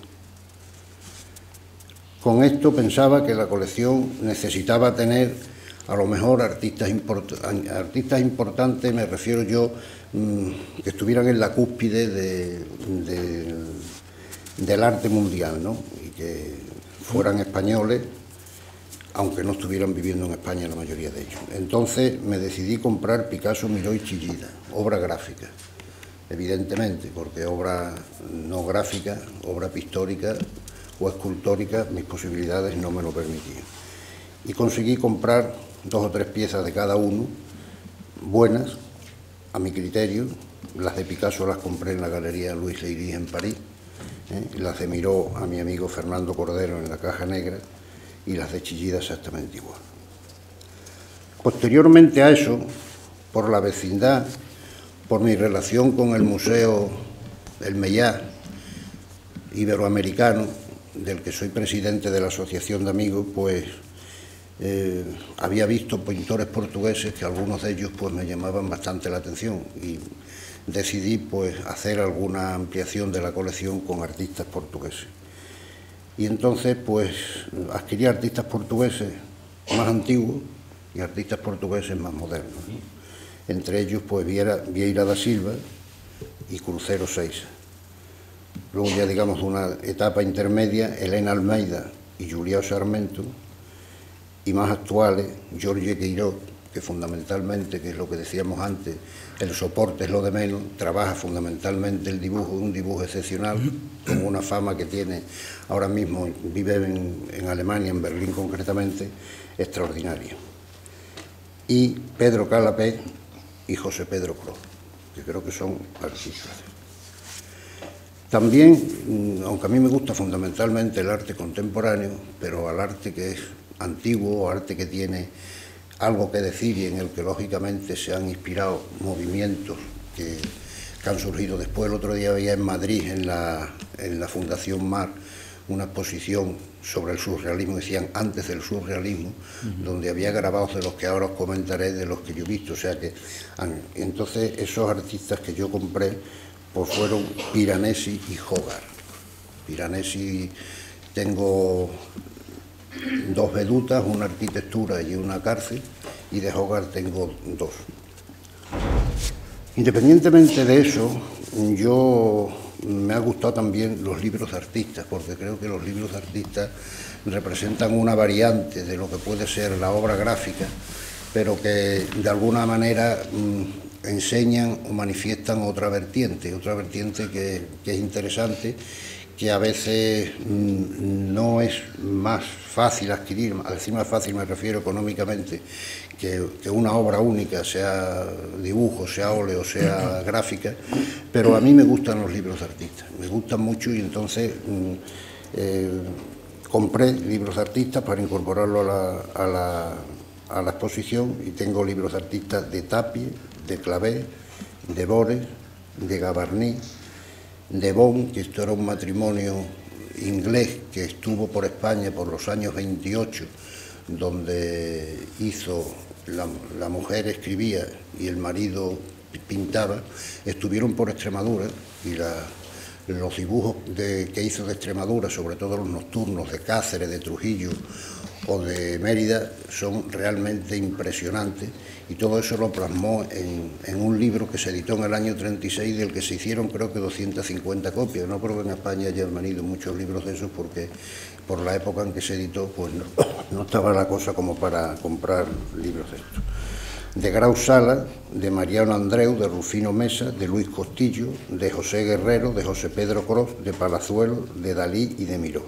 Con esto pensaba que la colección necesitaba tener a lo mejor artistas importantes, me refiero yo, que estuvieran en la cúspide del arte mundial, ¿no? Y que fueran españoles, aunque no estuvieran viviendo en España la mayoría de ellos. Entonces me decidí comprar Picasso, Miró y Chillida, obra gráfica, evidentemente, porque obra no gráfica, obra pictórica o escultórica, mis posibilidades no me lo permitían. Y conseguí comprar 2 o 3 piezas de cada uno, buenas, a mi criterio. Las de Picasso las compré en la Galería Louis Leiris en París, las de Miró a mi amigo Fernando Cordero en la Caja Negra, y las de Chillida exactamente igual. Posteriormente a eso, por la vecindad, por mi relación con el Museo El Mellá Iberoamericano, del que soy presidente de la Asociación de Amigos, pues había visto pintores portugueses que algunos de ellos pues me llamaban bastante la atención, y decidí pues hacer alguna ampliación de la colección con artistas portugueses. Y entonces pues adquirí artistas portugueses más antiguos y artistas portugueses más modernos, ¿no? Entre ellos pues Vieira da Silva y Crucero Seixas. Luego ya digamos una etapa intermedia, Elena Almeida y Julião Sarmento, y más actuales, Jorge Queiroz, que fundamentalmente, que es lo que decíamos antes, el soporte es lo de menos, trabaja fundamentalmente el dibujo, un dibujo excepcional, con una fama que tiene ahora mismo, vive en Alemania, en Berlín concretamente, extraordinaria. Y Pedro Calapé y José Pedro Cros, que creo que son artistas. También, aunque a mí me gusta fundamentalmente el arte contemporáneo, pero al arte que es antiguo, arte que tiene algo que decir y en el que lógicamente se han inspirado movimientos que han surgido después. El otro día veía en Madrid, en la Fundación Mar, una exposición sobre el surrealismo, decían antes del surrealismo, donde había grabados de los que ahora os comentaré, de los que yo he visto. O sea que, entonces, esos artistas que yo compré pues fueron Piranesi y Hogarth. Piranesi, tengo 2 vedutas, una arquitectura y una cárcel, y de Hogarth tengo 2. Independientemente de eso, me ha gustado también los libros de artistas, porque creo que los libros de artistas representan una variante de lo que puede ser la obra gráfica, pero que de alguna manera enseñan o manifiestan otra vertiente que es interesante, que a veces no es más fácil adquirir. Al decir más fácil me refiero económicamente, que una obra única, sea dibujo, sea óleo, sea gráfica, pero a mí me gustan los libros de artistas, me gustan mucho, y entonces compré libros de artistas para incorporarlo a la exposición, y tengo libros de artistas de Tapie, de Clavé de Bores, de Gavarní, de Bon, que esto era un matrimonio inglés que estuvo por España por los años 28, donde la mujer escribía y el marido pintaba, estuvieron por Extremadura y los dibujos que hizo de Extremadura, sobre todo los nocturnos de Cáceres, de Trujillo o de Mérida, son realmente impresionantes, y todo eso lo plasmó en un libro que se editó en el año 36, del que se hicieron creo que 250 copias. No creo que en España hayan venido muchos libros de esos, porque por la época en que se editó pues no estaba la cosa como para comprar libros de estos. De Grau Sala, de Mariano Andreu, de Rufino Mesa, de Luis Costillo, de José Guerrero, de José Pedro Cros, de Palazuelo, de Dalí y de Miró.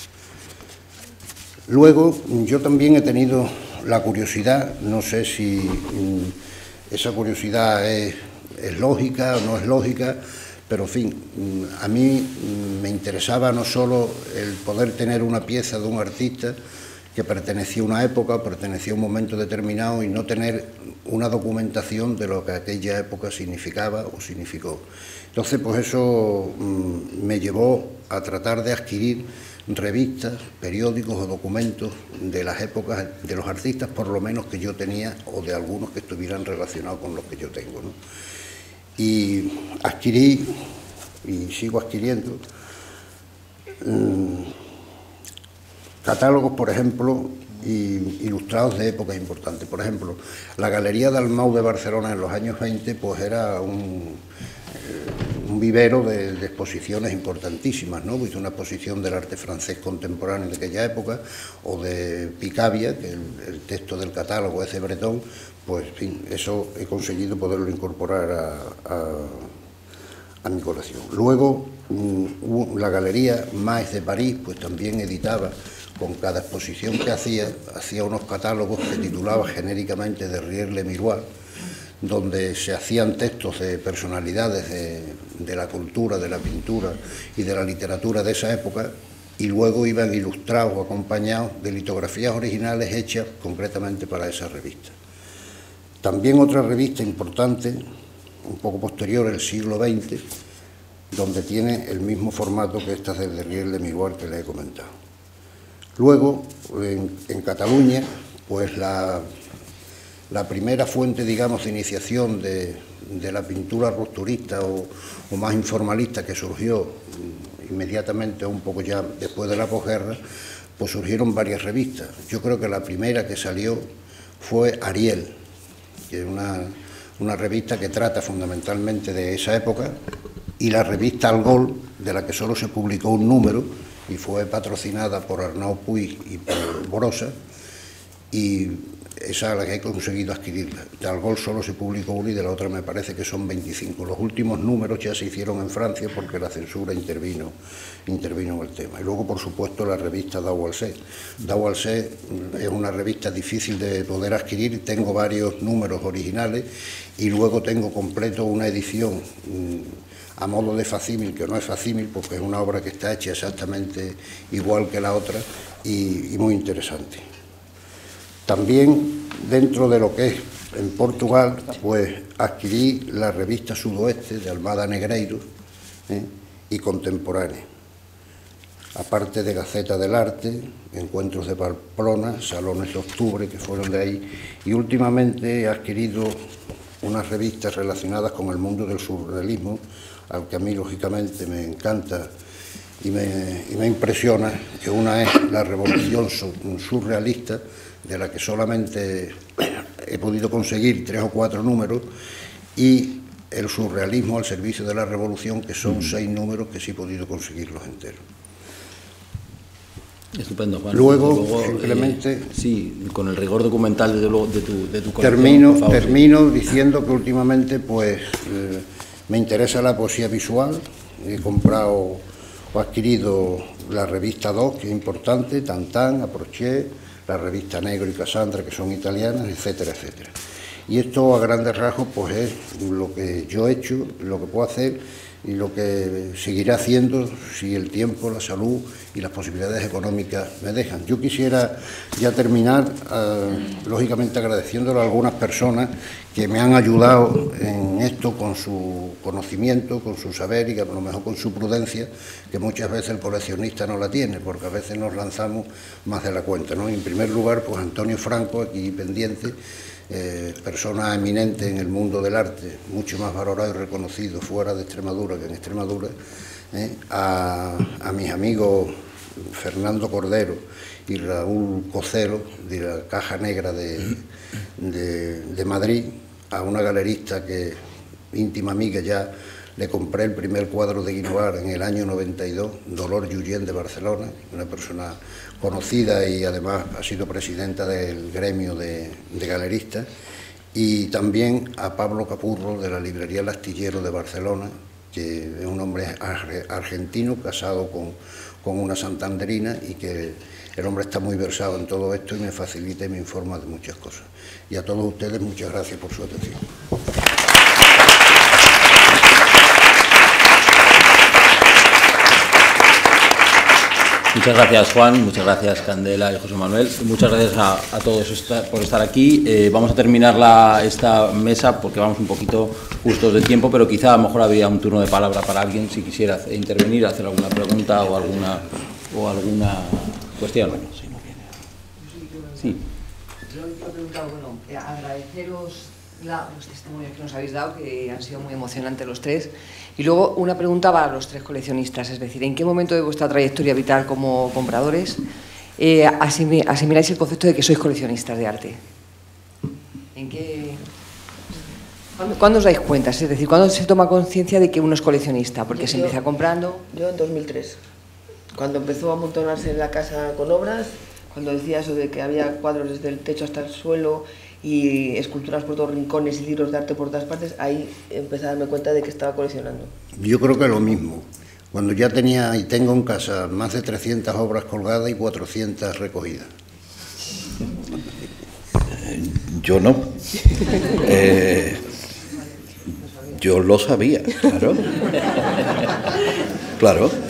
Luego, yo también he tenido la curiosidad, no sé si esa curiosidad es lógica o no es lógica, pero en fin, a mí me interesaba no solo el poder tener una pieza de un artista que pertenecía a una época, pertenecía a un momento determinado, y no tener una documentación de lo que aquella época significaba o significó. Entonces, pues eso me llevó a tratar de adquirir revistas, periódicos o documentos de las épocas de los artistas, por lo menos que yo tenía, o de algunos que estuvieran relacionados con los que yo tengo, ¿no? Y adquirí, y sigo adquiriendo, catálogos, por ejemplo, ilustrados de épocas importantes. Por ejemplo, la Galería Dalmau de Barcelona en los años 20 pues era un vivero de exposiciones importantísimas, ¿no? Hizo una exposición del arte francés contemporáneo de aquella época, o de Picabia, que el texto del catálogo es de Breton. Pues, en fin, eso he conseguido poderlo incorporar a mi colección. Luego, la Galería Maes de París pues también editaba, con cada exposición que hacía unos catálogos que titulaba genéricamente Derrière le Miroir, donde se hacían textos de personalidades de la cultura, de la pintura y de la literatura de esa época, y luego iban ilustrados o acompañados de litografías originales hechas concretamente para esa revista. También otra revista importante, un poco posterior, el siglo XX, donde tiene el mismo formato que estas del Derrière le Miroir que le he comentado. Luego, en Cataluña, pues la primera fuente, digamos, de iniciación de la pintura rupturista o más informalista, que surgió inmediatamente, un poco ya después de la posguerra, pues surgieron varias revistas. Yo creo que la primera que salió fue Ariel, que es una revista que trata fundamentalmente de esa época, y la revista Algol, de la que solo se publicó un número, y fue patrocinada por Arnau Puig y por Brossa, y esa es la que he conseguido adquirirla. De Algol solo se publicó una, y de la otra me parece que son 25. Los últimos números ya se hicieron en Francia porque la censura intervino en el tema. Y luego, por supuesto, la revista Daualsé. Daualsé es una revista difícil de poder adquirir, tengo varios números originales, y luego tengo completo una edición a modo de facímil, que no es facímil porque es una obra que está hecha exactamente igual que la otra, y muy interesante. También, dentro de lo que es en Portugal, pues adquirí la revista Sudoeste de Almada Negreiros y Contemporánea, aparte de Gaceta del Arte, Encuentros de Pamplona, Salones de Octubre, que fueron de ahí, y últimamente he adquirido unas revistas relacionadas con el mundo del surrealismo, al que a mí lógicamente me encanta y me impresiona, que una es La Revolución Surrealista, de la que solamente he podido conseguir 3 o 4 números, y El surrealismo al servicio de la revolución, que son 6 números que sí he podido conseguirlos enteros. Estupendo, Juan. Luego simplemente... sí, con el rigor documental, desde luego, de tu colección. Termino diciendo que últimamente pues me interesa la poesía visual. He comprado o adquirido la revista 2, que es importante, Tantan, Approché, la revista Negro y Cassandra, que son italianas, etcétera, etcétera. Y esto, a grandes rasgos, pues es lo que yo he hecho, lo que puedo hacer, y lo que seguiré haciendo si el tiempo, la salud y las posibilidades económicas me dejan. Yo quisiera ya terminar, lógicamente agradeciéndole a algunas personas que me han ayudado en esto con su conocimiento, con su saber y que a lo mejor con su prudencia, que muchas veces el coleccionista no la tiene, porque a veces nos lanzamos más de la cuenta, ¿no? En primer lugar, pues Antonio Franco, aquí pendiente, persona eminente en el mundo del arte, mucho más valorado y reconocido fuera de Extremadura que en Extremadura, a mis amigos Fernando Cordero y Raúl Cocero, de la Caja Negra de Madrid, a una galerista que íntima amiga, ya le compré el primer cuadro de Guinoar en el año 92, Dolor Lluyén de Barcelona, una persona conocida y además ha sido presidenta del gremio de galeristas, y también a Pablo Capurro de la librería El Astillero de Barcelona, que es un hombre argentino casado con una santanderina y que el hombre está muy versado en todo esto y me facilita y me informa de muchas cosas. Y a todos ustedes muchas gracias por su atención. Muchas gracias, Juan, muchas gracias, Candela y José Manuel, muchas gracias a todos por estar aquí. Vamos a terminar esta mesa porque vamos un poquito justos de tiempo, pero quizá a lo mejor habría un turno de palabra para alguien si quisiera intervenir, hacer alguna pregunta o alguna cuestión. Sí. Yo quiero preguntar, agradeceros los testimonios que nos habéis dado, que han sido muy emocionantes los tres. Y luego una pregunta para los tres coleccionistas, es decir, ¿en qué momento de vuestra trayectoria vital como compradores asimiláis el concepto de que sois coleccionistas de arte? ¿En qué? ¿Cuándo os dais cuenta? Es decir, ¿cuándo se toma conciencia de que uno es coleccionista? Porque se empieza comprando. Yo en 2003, cuando empezó a amontonarse en la casa con obras, cuando decía eso de que había cuadros desde el techo hasta el suelo y esculturas por todos rincones y libros de arte por todas partes, ahí empecé a darme cuenta de que estaba coleccionando. Yo creo que lo mismo. Cuando ya tenía y tengo en casa más de 300 obras colgadas y 400 recogidas. Yo no. Yo lo sabía, claro. Claro.